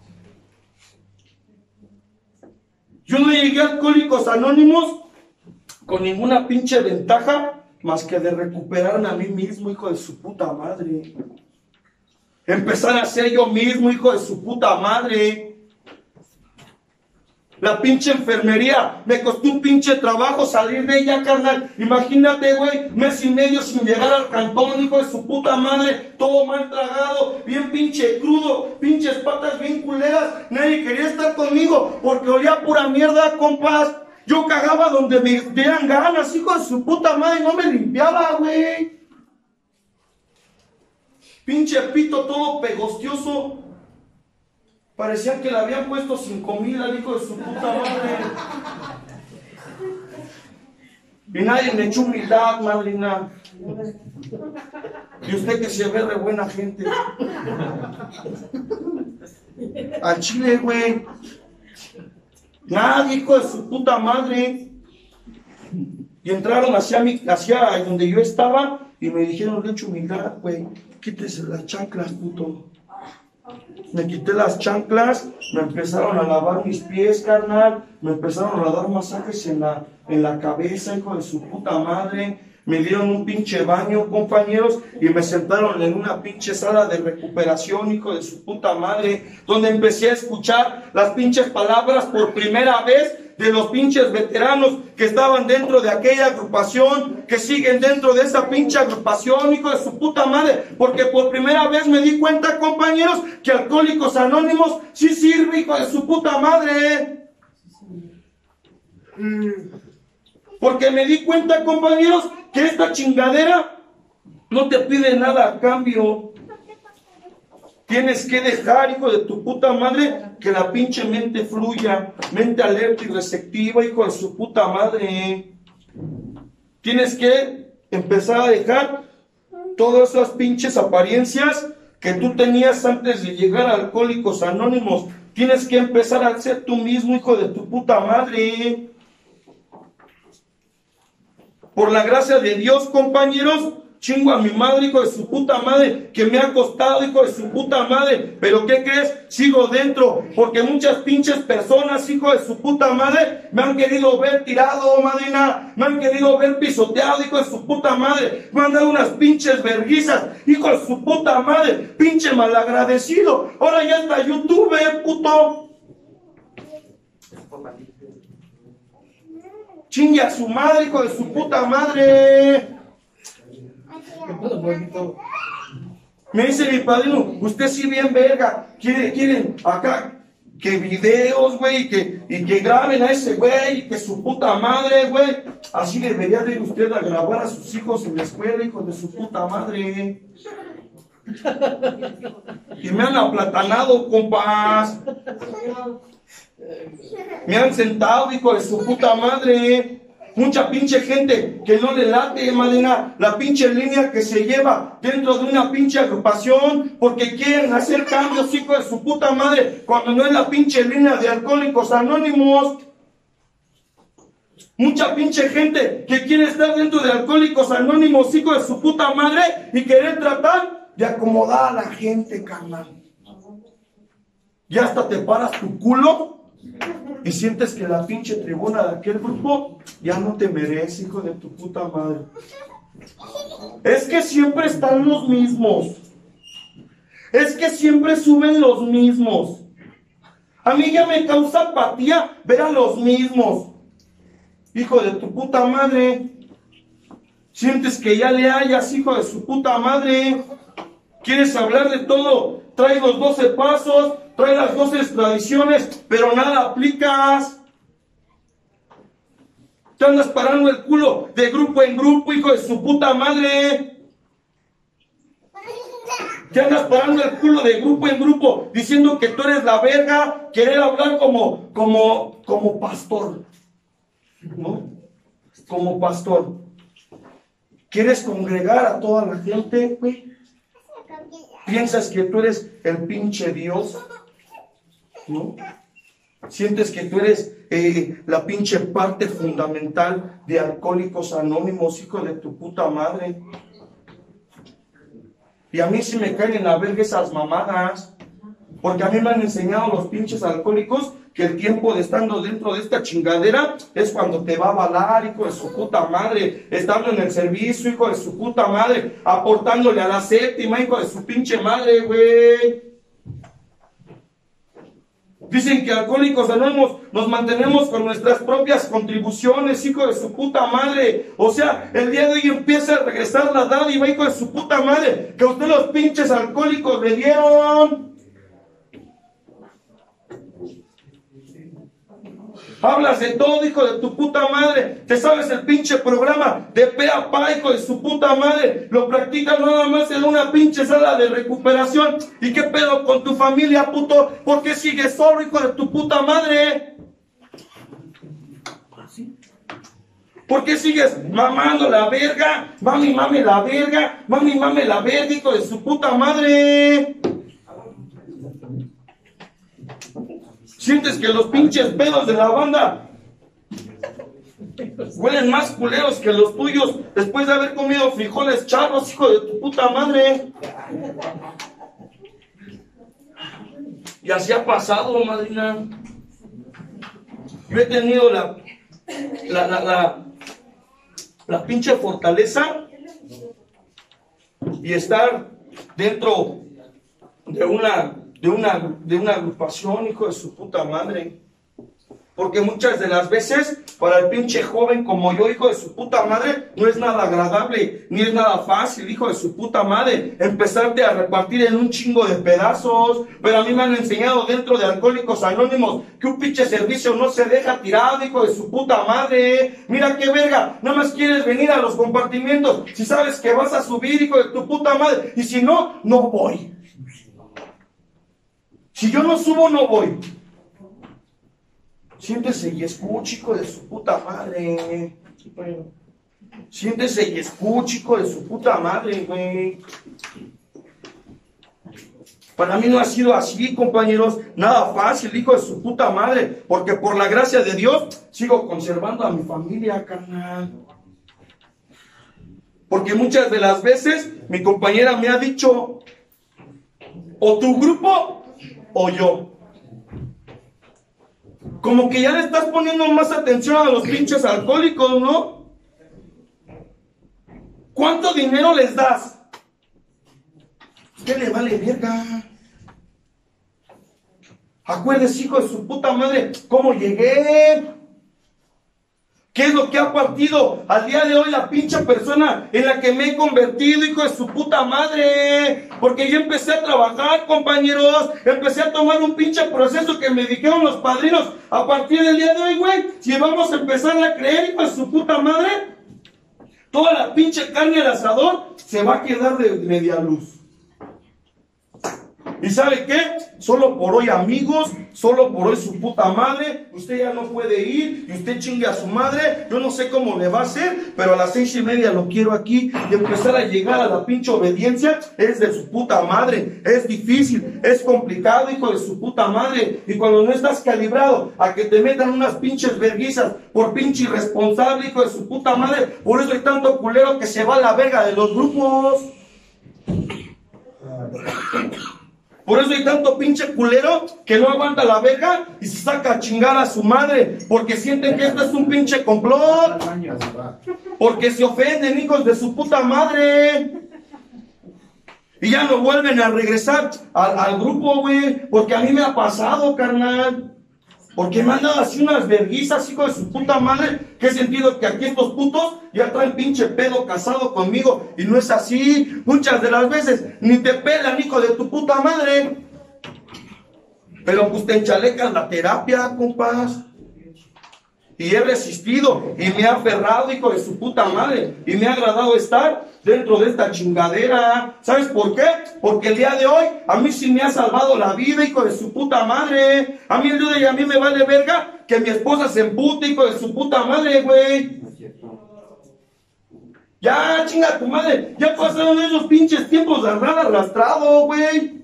Yo no llegué a Alcohólicos Anónimos con ninguna pinche ventaja más que de recuperarme a mí mismo, hijo de su puta madre. Empezar a ser yo mismo, hijo de su puta madre. La pinche enfermería, me costó un pinche trabajo salir de ella, carnal. Imagínate, güey, mes y medio sin llegar al cantón, hijo de su puta madre, todo mal tragado, bien pinche crudo, pinches patas bien culeras. Nadie quería estar conmigo porque olía pura mierda, compas. Yo cagaba donde me dieran ganas, hijo de su puta madre, no me limpiaba, güey. Pinche pito todo pegostioso. Parecía que le habían puesto cinco mil al hijo de su puta madre. Y nadie me echó humildad, madrina. Y usted que se ve de buena gente. Al chile, güey. Nadie, hijo de su puta madre. Y entraron hacia, mi, hacia donde yo estaba y me dijeron, le echo humildad, güey. Quítese las chanclas, puto. Me quité las chanclas, me empezaron a lavar mis pies, carnal, me empezaron a dar masajes en la, en la cabeza, hijo de su puta madre, me dieron un pinche baño, compañeros, y me sentaron en una pinche sala de recuperación, hijo de su puta madre, donde empecé a escuchar las pinches palabras por primera vez de los pinches veteranos que estaban dentro de aquella agrupación, que siguen dentro de esa pinche agrupación, hijo de su puta madre, porque por primera vez me di cuenta, compañeros, que Alcohólicos Anónimos sí sirve, hijo de su puta madre. Porque me di cuenta, compañeros, que esta chingadera no te pide nada a cambio. Tienes que dejar, hijo de tu puta madre, que la pinche mente fluya, mente alerta y receptiva, hijo de su puta madre. Tienes que empezar a dejar todas esas pinches apariencias que tú tenías antes de llegar a Alcohólicos Anónimos. Tienes que empezar a ser tú mismo, hijo de tu puta madre. Por la gracia de Dios, compañeros, chingo a mi madre, hijo de su puta madre, que me ha costado, hijo de su puta madre. Pero ¿qué crees? Sigo dentro, porque muchas pinches personas, hijo de su puta madre, me han querido ver tirado, madrina, me han querido ver pisoteado, hijo de su puta madre, me han dado unas pinches verguizas, hijo de su puta madre, pinche malagradecido. Ahora ya está youtuber, puto. Chingue a su madre, hijo de su puta madre. Me dice mi padrino, usted sí bien verga, quiere, quieren acá que videos, güey, y que, y que graben a ese güey, y que su puta madre, güey. Así debería de ir usted a grabar a sus hijos en la escuela, hijo de su puta madre. Y me han aplatanado, compas. Me han sentado, hijo de su puta madre. Mucha pinche gente que no le late, madrina, la pinche línea que se lleva dentro de una pinche agrupación, porque quieren hacer cambios, hijo de su puta madre, cuando no es la pinche línea de Alcohólicos Anónimos. Mucha pinche gente que quiere estar dentro de Alcohólicos Anónimos, hijo de su puta madre, y querer tratar de acomodar a la gente, carnal. Y hasta te paras tu culo y sientes que la pinche tribuna de aquel grupo ya no te merece, hijo de tu puta madre. Es que siempre están los mismos. Es que siempre suben los mismos. A mí ya me causa apatía ver a los mismos. Hijo de tu puta madre. Sientes que ya le hayas, hijo de su puta madre. Quieres hablar de todo. Trae los doce pasos. Trae las doce tradiciones, pero nada aplicas. Te andas parando el culo de grupo en grupo, hijo de su puta madre. Te andas parando el culo de grupo en grupo, diciendo que tú eres la verga, querer hablar como, como, como pastor, ¿no? Como pastor. ¿Quieres congregar a toda la gente, güey? ¿Piensas que tú eres el pinche Dios? ¿No? Sientes que tú eres eh, la pinche parte fundamental de Alcohólicos Anónimos, hijo de tu puta madre. Y a mí sí me caen en la verga esas mamadas, porque a mí me han enseñado los pinches alcohólicos que el tiempo de estando dentro de esta chingadera es cuando te va a avalar, hijo de su puta madre, estando en el servicio, hijo de su puta madre, aportándole a la séptima, hijo de su pinche madre, güey. Dicen que Alcohólicos Anónimos nos mantenemos con nuestras propias contribuciones, hijo de su puta madre. O sea, el día de hoy empieza a regresar la dádiva, hijo de su puta madre, que a usted los pinches alcohólicos le dieron. Hablas de todo, hijo de tu puta madre. Te sabes el pinche programa de pe a pa, hijo de su puta madre. Lo practicas nada más en una pinche sala de recuperación. ¿Y qué pedo con tu familia, puto? ¿Por qué sigues solo, hijo de tu puta madre? ¿Por qué sigues mamando la verga? Mami, mame la verga. Mami, mame la verga, hijo de su puta madre. Sientes que los pinches pedos de la banda huelen más culeros que los tuyos después de haber comido frijoles charros, hijo de tu puta madre. Y así ha pasado, madrina. Yo he tenido la la, la, la, la pinche fortaleza y estar dentro de una De una, de una agrupación, hijo de su puta madre. Porque muchas de las veces, para el pinche joven como yo, hijo de su puta madre, no es nada agradable, ni es nada fácil, hijo de su puta madre, empezarte a repartir en un chingo de pedazos. Pero a mí me han enseñado dentro de Alcohólicos Anónimos que un pinche servicio no se deja tirado, hijo de su puta madre. Mira qué verga, nada más quieres venir a los compartimientos si sabes que vas a subir, hijo de tu puta madre, y si no, no voy. Si yo no subo, no voy. Siéntese y escuche, hijo de su puta madre. Siéntese y escuche, hijo de su puta madre, güey. Para mí no ha sido así, compañeros. Nada fácil, hijo de su puta madre. Porque por la gracia de Dios, sigo conservando a mi familia, carnal. Porque muchas de las veces, mi compañera me ha dicho, o tu grupo o yo. Como que ya le estás poniendo más atención a los pinches alcohólicos, ¿no? ¿Cuánto dinero les das? ¿Qué le vale verga? Acuérdese, hijo de su puta madre, cómo llegué. ¿Qué es lo que ha partido al día de hoy la pinche persona en la que me he convertido, hijo de su puta madre? Porque yo empecé a trabajar, compañeros. Empecé a tomar un pinche proceso que me dijeron los padrinos. A partir del día de hoy, güey, si vamos a empezar a creer, hijo de su puta madre, toda la pinche carne al asador se va a quedar de media luz. ¿Y sabe qué? Solo por hoy, amigos, solo por hoy su puta madre, usted ya no puede ir y usted chingue a su madre. Yo no sé cómo le va a hacer, pero a las seis y media lo quiero aquí y empezar a llegar a la pinche obediencia es de su puta madre. Es difícil, es complicado, hijo de su puta madre. Y cuando no estás calibrado a que te metan unas pinches verguizas por pinche irresponsable, hijo de su puta madre, por eso hay tanto culero que se va a la verga de los grupos. Por eso hay tanto pinche culero que no aguanta la verga y se saca a chingar a su madre, porque sienten que esto es un pinche complot, porque se ofenden, hijos de su puta madre, y ya no vuelven a regresar al, al grupo, güey, porque a mí me ha pasado, carnal. Porque me han dado así unas verguizas, hijo de su puta madre, que he sentido que aquí estos putos ya traen pinche pedo casado conmigo. Y no es así. Muchas de las veces ni te pelan, hijo de tu puta madre. Pero pues te enchalecas la terapia, compas. Y he resistido y me he aferrado, hijo de su puta madre. Y me ha agradado estar dentro de esta chingadera. ¿Sabes por qué? Porque el día de hoy a mí sí me ha salvado la vida, hijo de su puta madre. A mí el día de hoy a mí me vale verga que mi esposa se empute, hijo de su puta madre, güey. Ya, chinga tu madre. Ya pasaron esos pinches tiempos de andar arrastrado, güey.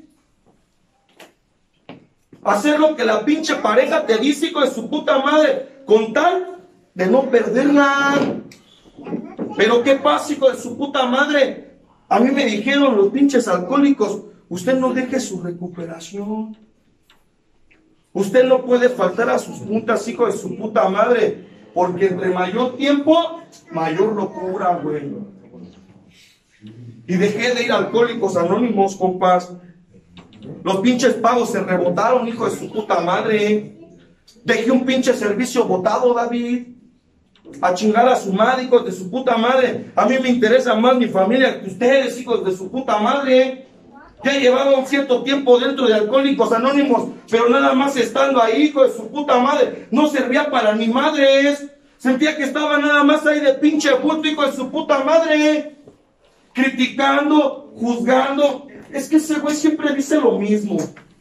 Hacer lo que la pinche pareja te dice, hijo de su puta madre, con tal de no perderla. Pero qué pasa, hijo de su puta madre. A mí me dijeron los pinches alcohólicos, usted no deje su recuperación. Usted no puede faltar a sus puntas, hijo de su puta madre, porque entre mayor tiempo, mayor locura, güey. Y dejé de ir a Alcohólicos Anónimos, compas. Los pinches pagos se rebotaron, hijo de su puta madre. Dejé un pinche servicio botado, David. A chingar a su madre, hijos de su puta madre. A mí me interesa más mi familia que ustedes, hijos de su puta madre. Ya llevaba un cierto tiempo dentro de Alcohólicos Anónimos, pero nada más estando ahí, hijo de su puta madre. No servía para ni madres. Sentía que estaba nada más ahí de pinche bulto, hijo de su puta madre. Criticando, juzgando. Es que ese güey siempre dice lo mismo,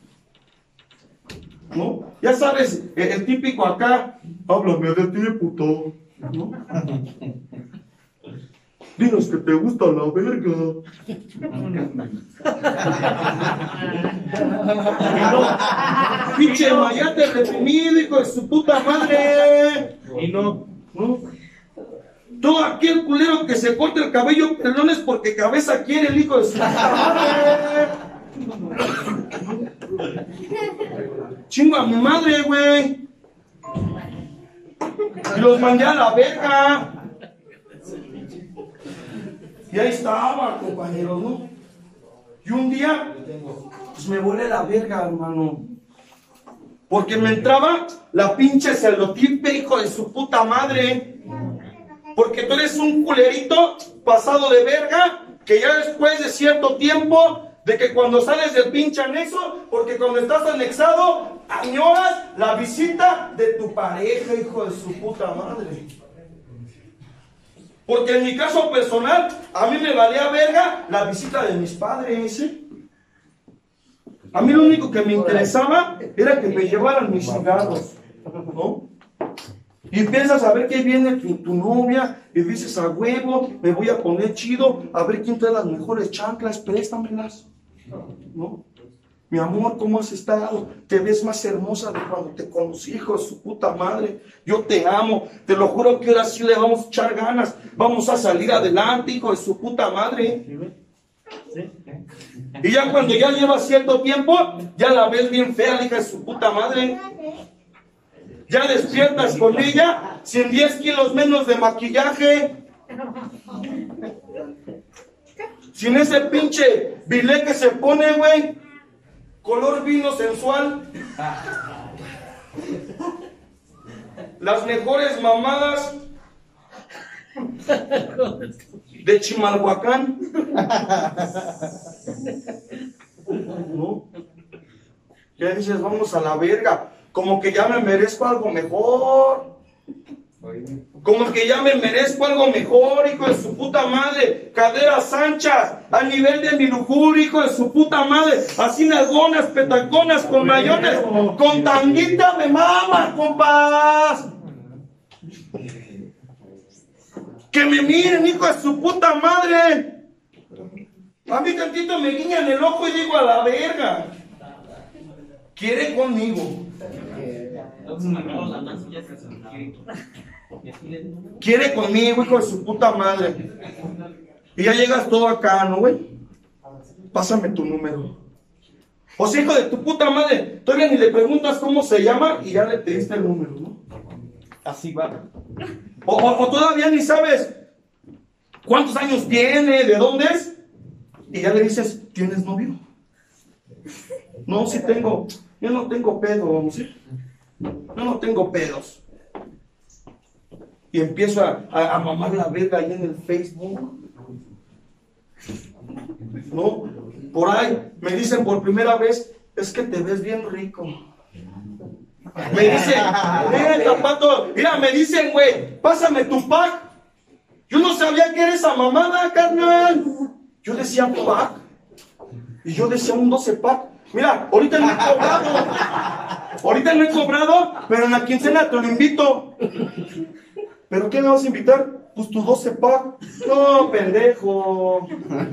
¿no? Ya sabes, el, el típico acá, háblame de ti, puto, ¿no? Dinos que te gusta la verga. No, pinche mayate reprimido, hijo de su puta madre. Y no, ¿no? Todo aquel culero que se corta el cabello, perdón, es porque cabeza quiere el hijo de su madre. Chingo a mi madre, güey. Y los mandé a la verga. Y ahí estaba, compañeros, ¿no? Y un día, pues me volé la verga, hermano. Porque me entraba la pinche celotipe, hijo de su puta madre. Porque tú eres un culerito pasado de verga, que ya después de cierto tiempo, de que cuando sales del pinche anexo, porque cuando estás anexado, añoras la visita de tu pareja, hijo de su puta madre. Porque en mi caso personal, a mí me valía verga la visita de mis padres, ¿eh? A mí lo único que me interesaba era que me llevaran mis cigarros, ¿no? Y empiezas a ver que viene tu, tu novia y dices, a huevo, me voy a poner chido, a ver quién trae las mejores chanclas, préstamelas, ¿no? Mi amor, ¿cómo has estado? Te ves más hermosa de cuando te conocí, hijo de su puta madre. Yo te amo, te lo juro que ahora sí le vamos a echar ganas, vamos a salir adelante, hijo de su puta madre. Y ya cuando ya lleva cierto tiempo, ya la ves bien fea, hija de su puta madre. Ya despiertas con ella sin diez kilos menos de maquillaje, sin ese pinche bilé que se pone, güey, color vino sensual, las mejores mamadas de Chimalhuacán, ¿no? Ya dices, vamos a la verga. Como que ya me merezco algo mejor. Como que ya me merezco algo mejor, hijo de su puta madre. Caderas anchas, al nivel de mi lujuria, hijo de su puta madre. Así nalgonas, petaconas, con mayones, con tanguita me mamas, compas. Que me miren, hijo de su puta madre. A mí tantito me guiñan el ojo y digo, a la verga. Quiere conmigo. Quiere conmigo, hijo de su puta madre. Y ya llegas todo acá, ¿no, güey? Pásame tu número. O sea, hijo de tu puta madre, todavía ni le preguntas cómo se llama y ya le pediste el número, ¿no? Así va. O, o, o todavía ni sabes cuántos años tiene, de dónde es, y ya le dices, ¿tienes novio? No, sí tengo. Yo no tengo pedos, ¿sí? Yo no tengo pedos. Y empiezo a, a, a mamar la verga ahí en el Facebook. ¿No? Por ahí me dicen por primera vez, es que te ves bien rico. Me dicen, mira, zapato, mira, me dicen, güey, pásame tu pack. Yo no sabía que era esa mamada, carnal. Yo decía pack. Y yo decía un doce pack. Mira, ahorita no he cobrado. Ahorita no he cobrado, pero en la quincena te lo invito. ¿Pero qué me vas a invitar? Pues tu doce pack. No, pendejo.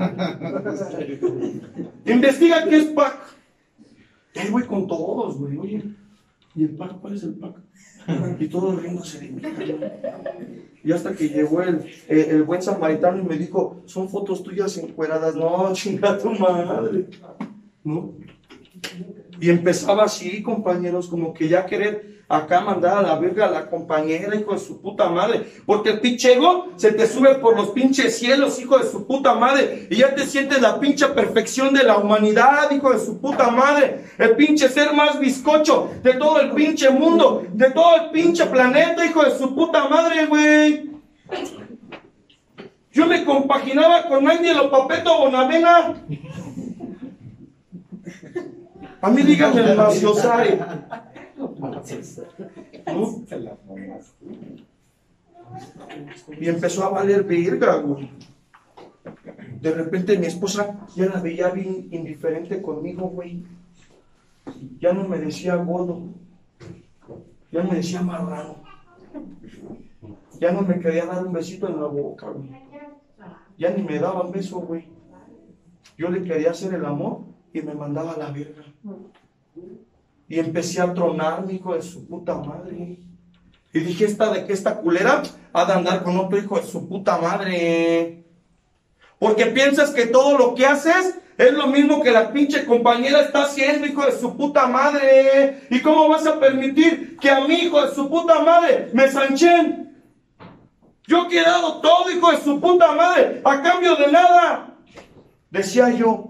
Investiga qué es pack. Y ahí voy con todos, güey. Oye, ¿y el pack? ¿Cuál es el pack? Y todos riéndose de mí. Y hasta que llegó el, el, el buen samaritano y me dijo, son fotos tuyas encueradas. No, chinga tu madre. ¿No? Y empezaba así, compañeros, como que ya querer acá mandar a la verga a la compañera, hijo de su puta madre. Porque el pinche ego se te sube por los pinches cielos, hijo de su puta madre. Y ya te sientes la pinche perfección de la humanidad, hijo de su puta madre. El pinche ser más bizcocho de todo el pinche mundo, de todo el pinche planeta, hijo de su puta madre, güey. Yo me compaginaba con Ángelo Papeto Bonavena. A mí díganme el maciosare. ¿No? Y empezó a valer verga, güey. De repente mi esposa ya la veía bien indiferente conmigo, güey. Ya no me decía gordo. Ya me decía marrano. Ya no me quería dar un besito en la boca, güey. Ya ni me daba un beso, güey. Yo le quería hacer el amor y me mandaba a la verga. Y empecé a tronar, mi hijo de su puta madre. Y dije, esta de que esta culera ha de andar con otro hijo de su puta madre. Porque piensas que todo lo que haces es lo mismo que la pinche compañera está haciendo, hijo de su puta madre. ¿Y cómo vas a permitir que a mi hijo de su puta madre me sanchen? Yo que he dado todo, hijo de su puta madre, a cambio de nada. Decía yo.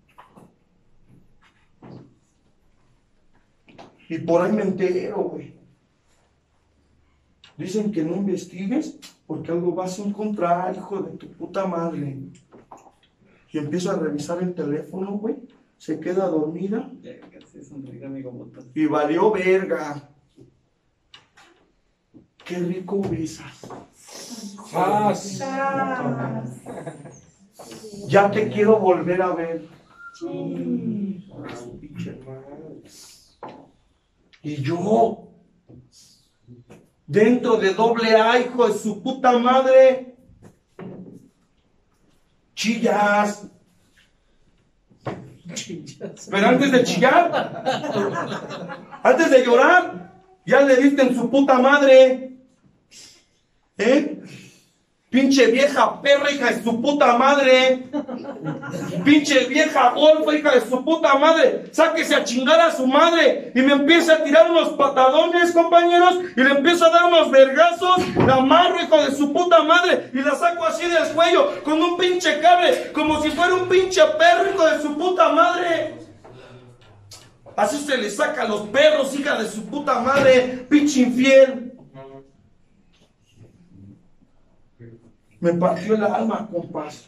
Y por ahí me entero, güey. Dicen que no investigues porque algo vas a encontrar, hijo de tu puta madre. Y empiezo a revisar el teléfono, güey. Se queda dormida. Y valió verga. Qué rico besas. Ah, sí. Ya te quiero volver a ver. Sí. Y yo, dentro de doble A, hijo de su puta madre, chillas. Pero antes de chillar, antes de llorar, ya le diste en su puta madre. ¿Eh? Pinche vieja perra, hija de su puta madre. Pinche vieja golfa, hija de su puta madre. Sáquese a chingar a su madre. Y me empieza a tirar unos patadones, compañeros. Y le empiezo a dar unos vergazos. La amarro, hijo de su puta madre. Y la saco así del cuello con un pinche cable. Como si fuera un pinche perro, hijo de su puta madre. Así se le saca a los perros, hija de su puta madre. Pinche infiel. Me partió el alma, compas.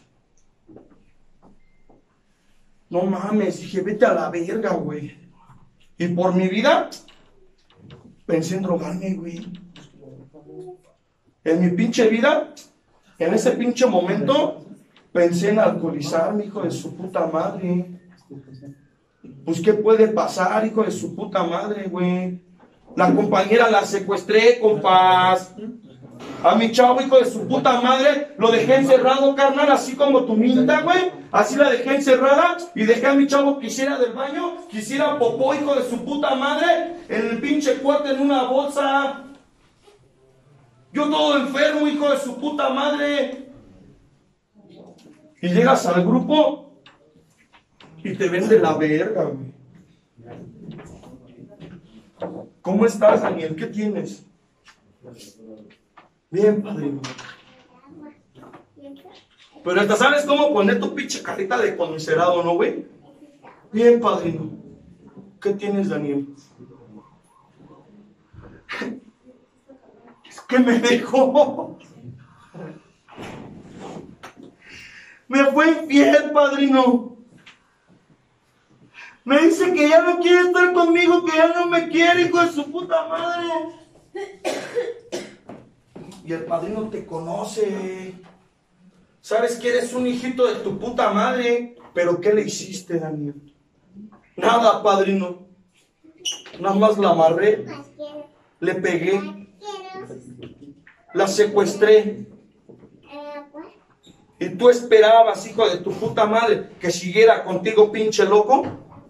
No mames, dije, vete a la verga, güey. Y por mi vida, pensé en drogarme, güey. En mi pinche vida, en ese pinche momento, pensé en alcoholizarme, hijo de su puta madre. Pues, ¿qué puede pasar, hijo de su puta madre, güey? La compañera la secuestré, compas. A mi chavo, hijo de su puta madre, lo dejé encerrado, carnal, así como tu minta, güey. Así la dejé encerrada y dejé a mi chavo que hiciera del baño, que hiciera popó, hijo de su puta madre, en el pinche cuarto en una bolsa. Yo todo enfermo, hijo de su puta madre. Y llegas al grupo y te ven de la verga, güey. ¿Cómo estás, Daniel? ¿Qué tienes? Bien, padrino. Pero hasta sabes cómo poner tu pinche carita de conmiserado, ¿no, güey? Bien, padrino. ¿Qué tienes, Daniel? Es que me dejó. Me fue infiel, padrino. Me dice que ya no quiere estar conmigo, que ya no me quiere, hijo de su puta madre. Y el padrino te conoce. Sabes que eres un hijito de tu puta madre. Pero ¿qué le hiciste, Daniel? Nada, padrino. Nada más la amarré. Le pegué. La secuestré. Y tú esperabas, hijo de tu puta madre, que siguiera contigo, pinche loco.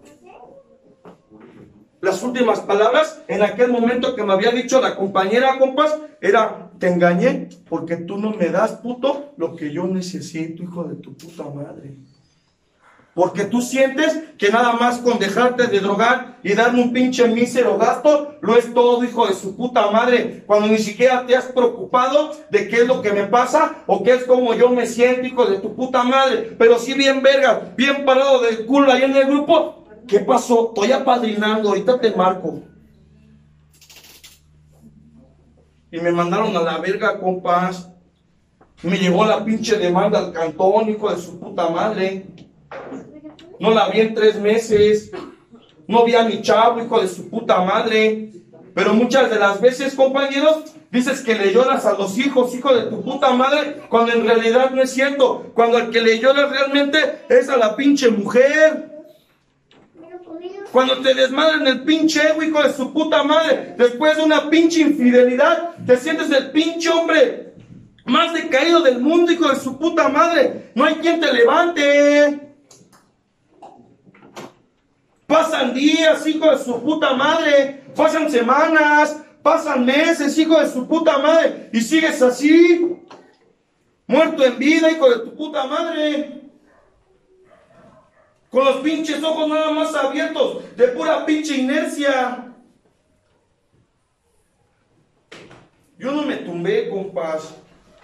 Las últimas palabras en aquel momento que me había dicho la compañera, compas, era: te engañé porque tú no me das, puto, lo que yo necesito, hijo de tu puta madre. Porque tú sientes que nada más con dejarte de drogar y darme un pinche mísero gasto, lo es todo, hijo de su puta madre. Cuando ni siquiera te has preocupado de qué es lo que me pasa o qué es como yo me siento, hijo de tu puta madre. Pero sí bien verga, bien parado del culo ahí en el grupo. ¿Qué pasó? Estoy apadrinando, ahorita te marco. Y me mandaron a la verga, compas. Me llegó la pinche demanda al cantón, hijo de su puta madre. No la vi en tres meses. No vi a mi chavo, hijo de su puta madre. Pero muchas de las veces, compañeros, dices que le lloras a los hijos, hijo de tu puta madre, cuando en realidad no es cierto. Cuando al que le lloras realmente es a la pinche mujer. Cuando te desmadran el pinche ego, hijo de su puta madre, después de una pinche infidelidad, te sientes el pinche hombre más decaído del mundo, hijo de su puta madre. No hay quien te levante. Pasan días, hijo de su puta madre. Pasan semanas, pasan meses, hijo de su puta madre. Y sigues así, muerto en vida, hijo de tu puta madre. Con los pinches ojos nada más abiertos, de pura pinche inercia. Yo no me tumbé, compas.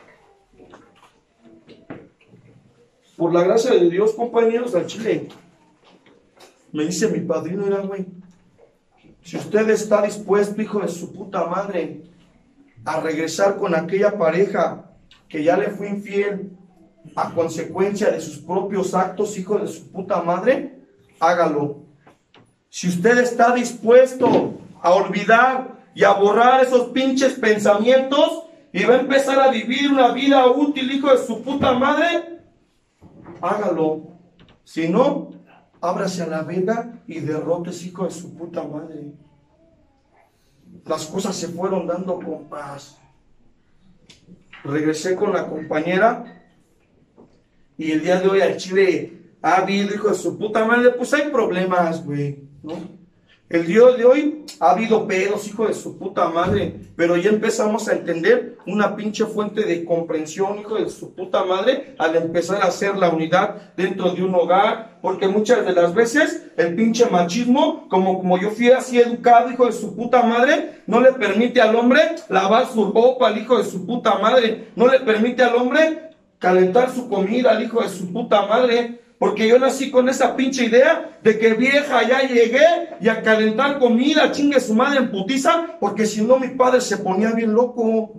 Por la gracia de Dios, compañeros, al chile. Me dice mi padrino, era güey. Si usted está dispuesto, hijo de su puta madre, a regresar con aquella pareja que ya le fue infiel, a consecuencia de sus propios actos, hijo de su puta madre, hágalo. Si usted está dispuesto a olvidar y a borrar esos pinches pensamientos y va a empezar a vivir una vida útil, hijo de su puta madre, hágalo. Si no, ábrase a la veda y derrotes, hijo de su puta madre. Las cosas se fueron dando con paz. Regresé con la compañera. Y el día de hoy al chile ha habido, hijo de su puta madre, pues hay problemas, güey, ¿no? El día de hoy ha habido pedos, hijo de su puta madre, pero ya empezamos a entender una pinche fuente de comprensión, hijo de su puta madre, al empezar a hacer la unidad dentro de un hogar, porque muchas de las veces el pinche machismo, como, como yo fui así educado, hijo de su puta madre, no le permite al hombre lavar su ropa al hijo de su puta madre, no le permite al hombre calentar su comida al hijo de su puta madre, porque yo nací con esa pinche idea de que vieja ya llegué y a calentar comida, chingue su madre en putiza, porque si no mi padre se ponía bien loco.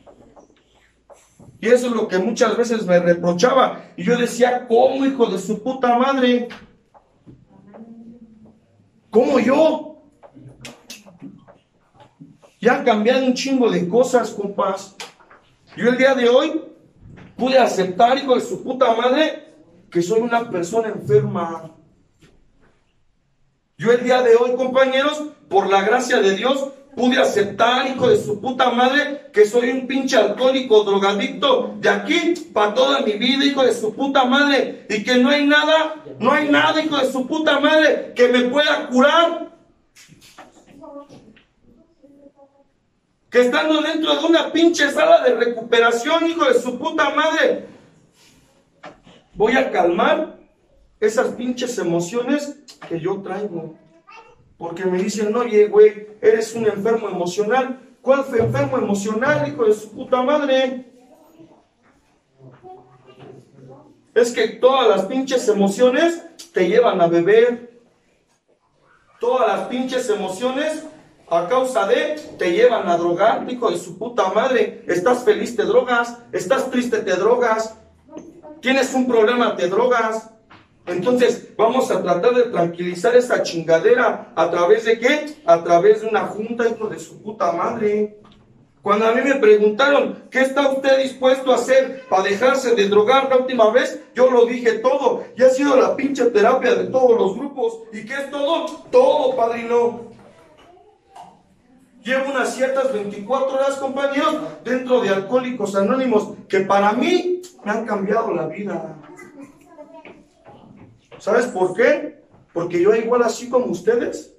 Y eso es lo que muchas veces me reprochaba, y yo decía, ¿cómo, hijo de su puta madre? ¿Cómo yo? Ya han cambiado un chingo de cosas, compas. Yo el día de hoy pude aceptar, hijo de su puta madre, que soy una persona enferma. Yo el día de hoy, compañeros, por la gracia de Dios, pude aceptar, hijo de su puta madre, que soy un pinche alcohólico, drogadicto, de aquí para toda mi vida, hijo de su puta madre, y que no hay nada, no hay nada, hijo de su puta madre, que me pueda curar. Que estando dentro de una pinche sala de recuperación, hijo de su puta madre, voy a calmar esas pinches emociones que yo traigo. Porque me dicen, oye, güey, eres un enfermo emocional. ¿Cuál fue enfermo emocional, hijo de su puta madre? Es que todas las pinches emociones te llevan a beber. Todas las pinches emociones, a causa de, te llevan a drogar, hijo de su puta madre. Estás feliz, te drogas. Estás triste, te drogas. Tienes un problema, te drogas. Entonces, vamos a tratar de tranquilizar esa chingadera. ¿A través de qué? A través de una junta, hijo de su puta madre. Cuando a mí me preguntaron, ¿qué está usted dispuesto a hacer para dejarse de drogar la última vez? Yo lo dije todo. Y ha sido la pinche terapia de todos los grupos. ¿Y qué es todo? Todo, padrino. Llevo unas ciertas veinticuatro horas, compañeros, dentro de Alcohólicos Anónimos, que para mí me han cambiado la vida. ¿Sabes por qué? Porque yo igual así como ustedes,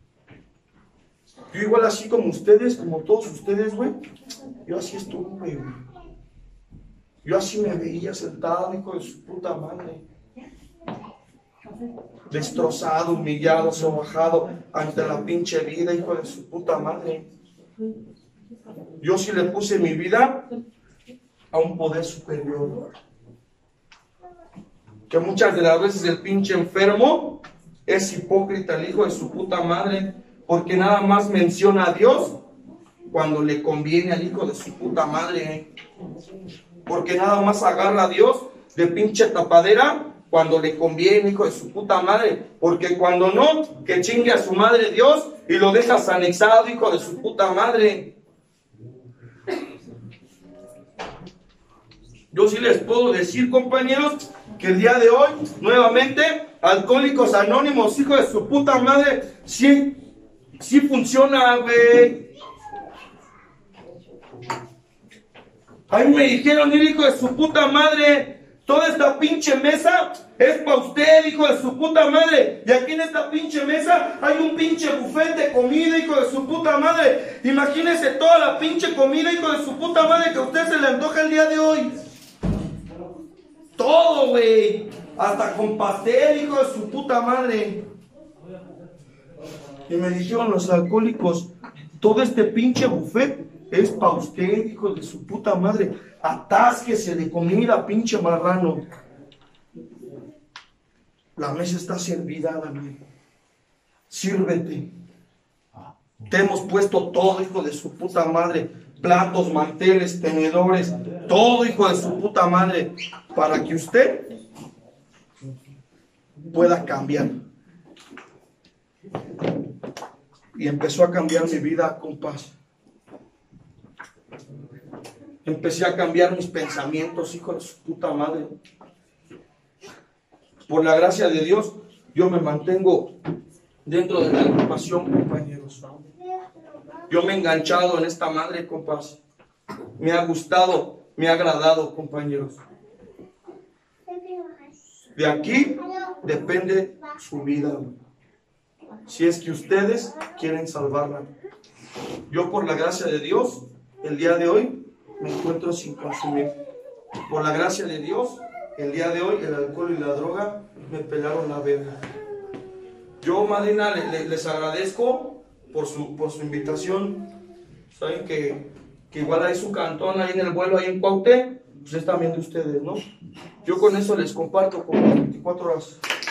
yo igual así como ustedes, como todos ustedes, güey, yo así estuve, güey. Yo así me veía sentado, hijo de su puta madre. Destrozado, humillado, sobajado ante la pinche vida, hijo de su puta madre. Yo sí le puse mi vida a un poder superior. Que muchas de las veces el pinche enfermo es hipócrita, el hijo de su puta madre, porque nada más menciona a Dios cuando le conviene al hijo de su puta madre. Porque nada más agarra a Dios de pinche tapadera cuando le conviene, hijo de su puta madre. Porque cuando no, que chingue a su madre Dios y lo dejas anexado, hijo de su puta madre. Yo sí les puedo decir, compañeros, que el día de hoy, nuevamente, Alcohólicos Anónimos, hijo de su puta madre, sí, sí funciona, güey. Ahí me dijeron, hijo de su puta madre, toda esta pinche mesa es para usted, hijo de su puta madre. Y aquí en esta pinche mesa hay un pinche buffet de comida, hijo de su puta madre. Imagínese toda la pinche comida, hijo de su puta madre, que a usted se le antoja el día de hoy. Todo, güey. Hasta con pastel, hijo de su puta madre. Y me dijeron los alcohólicos, todo este pinche buffet es para usted, hijo de su puta madre. Atásquese de comida, pinche marrano. La mesa está servida, David. Sírvete. Te hemos puesto todo, hijo de su puta madre. Platos, manteles, tenedores, todo, hijo de su puta madre, para que usted pueda cambiar. Y empezó a cambiar mi vida, compás. Empecé a cambiar mis pensamientos, hijo de su puta madre. Por la gracia de Dios, yo me mantengo dentro de la agrupación, compañeros. Yo me he enganchado en esta madre, compás. Me ha gustado, me ha agradado, compañeros. De aquí depende su vida. Si es que ustedes quieren salvarla. Yo, por la gracia de Dios, el día de hoy me encuentro sin consumir. Por la gracia de Dios, el día de hoy el alcohol y la droga me pelaron la verga. Yo, madrina, le, le, les agradezco por su, por su invitación. Saben que, que igual hay su cantón ahí en el vuelo, ahí en Cuauhté, pues es también de ustedes, ¿no? Yo con eso les comparto por veinticuatro horas.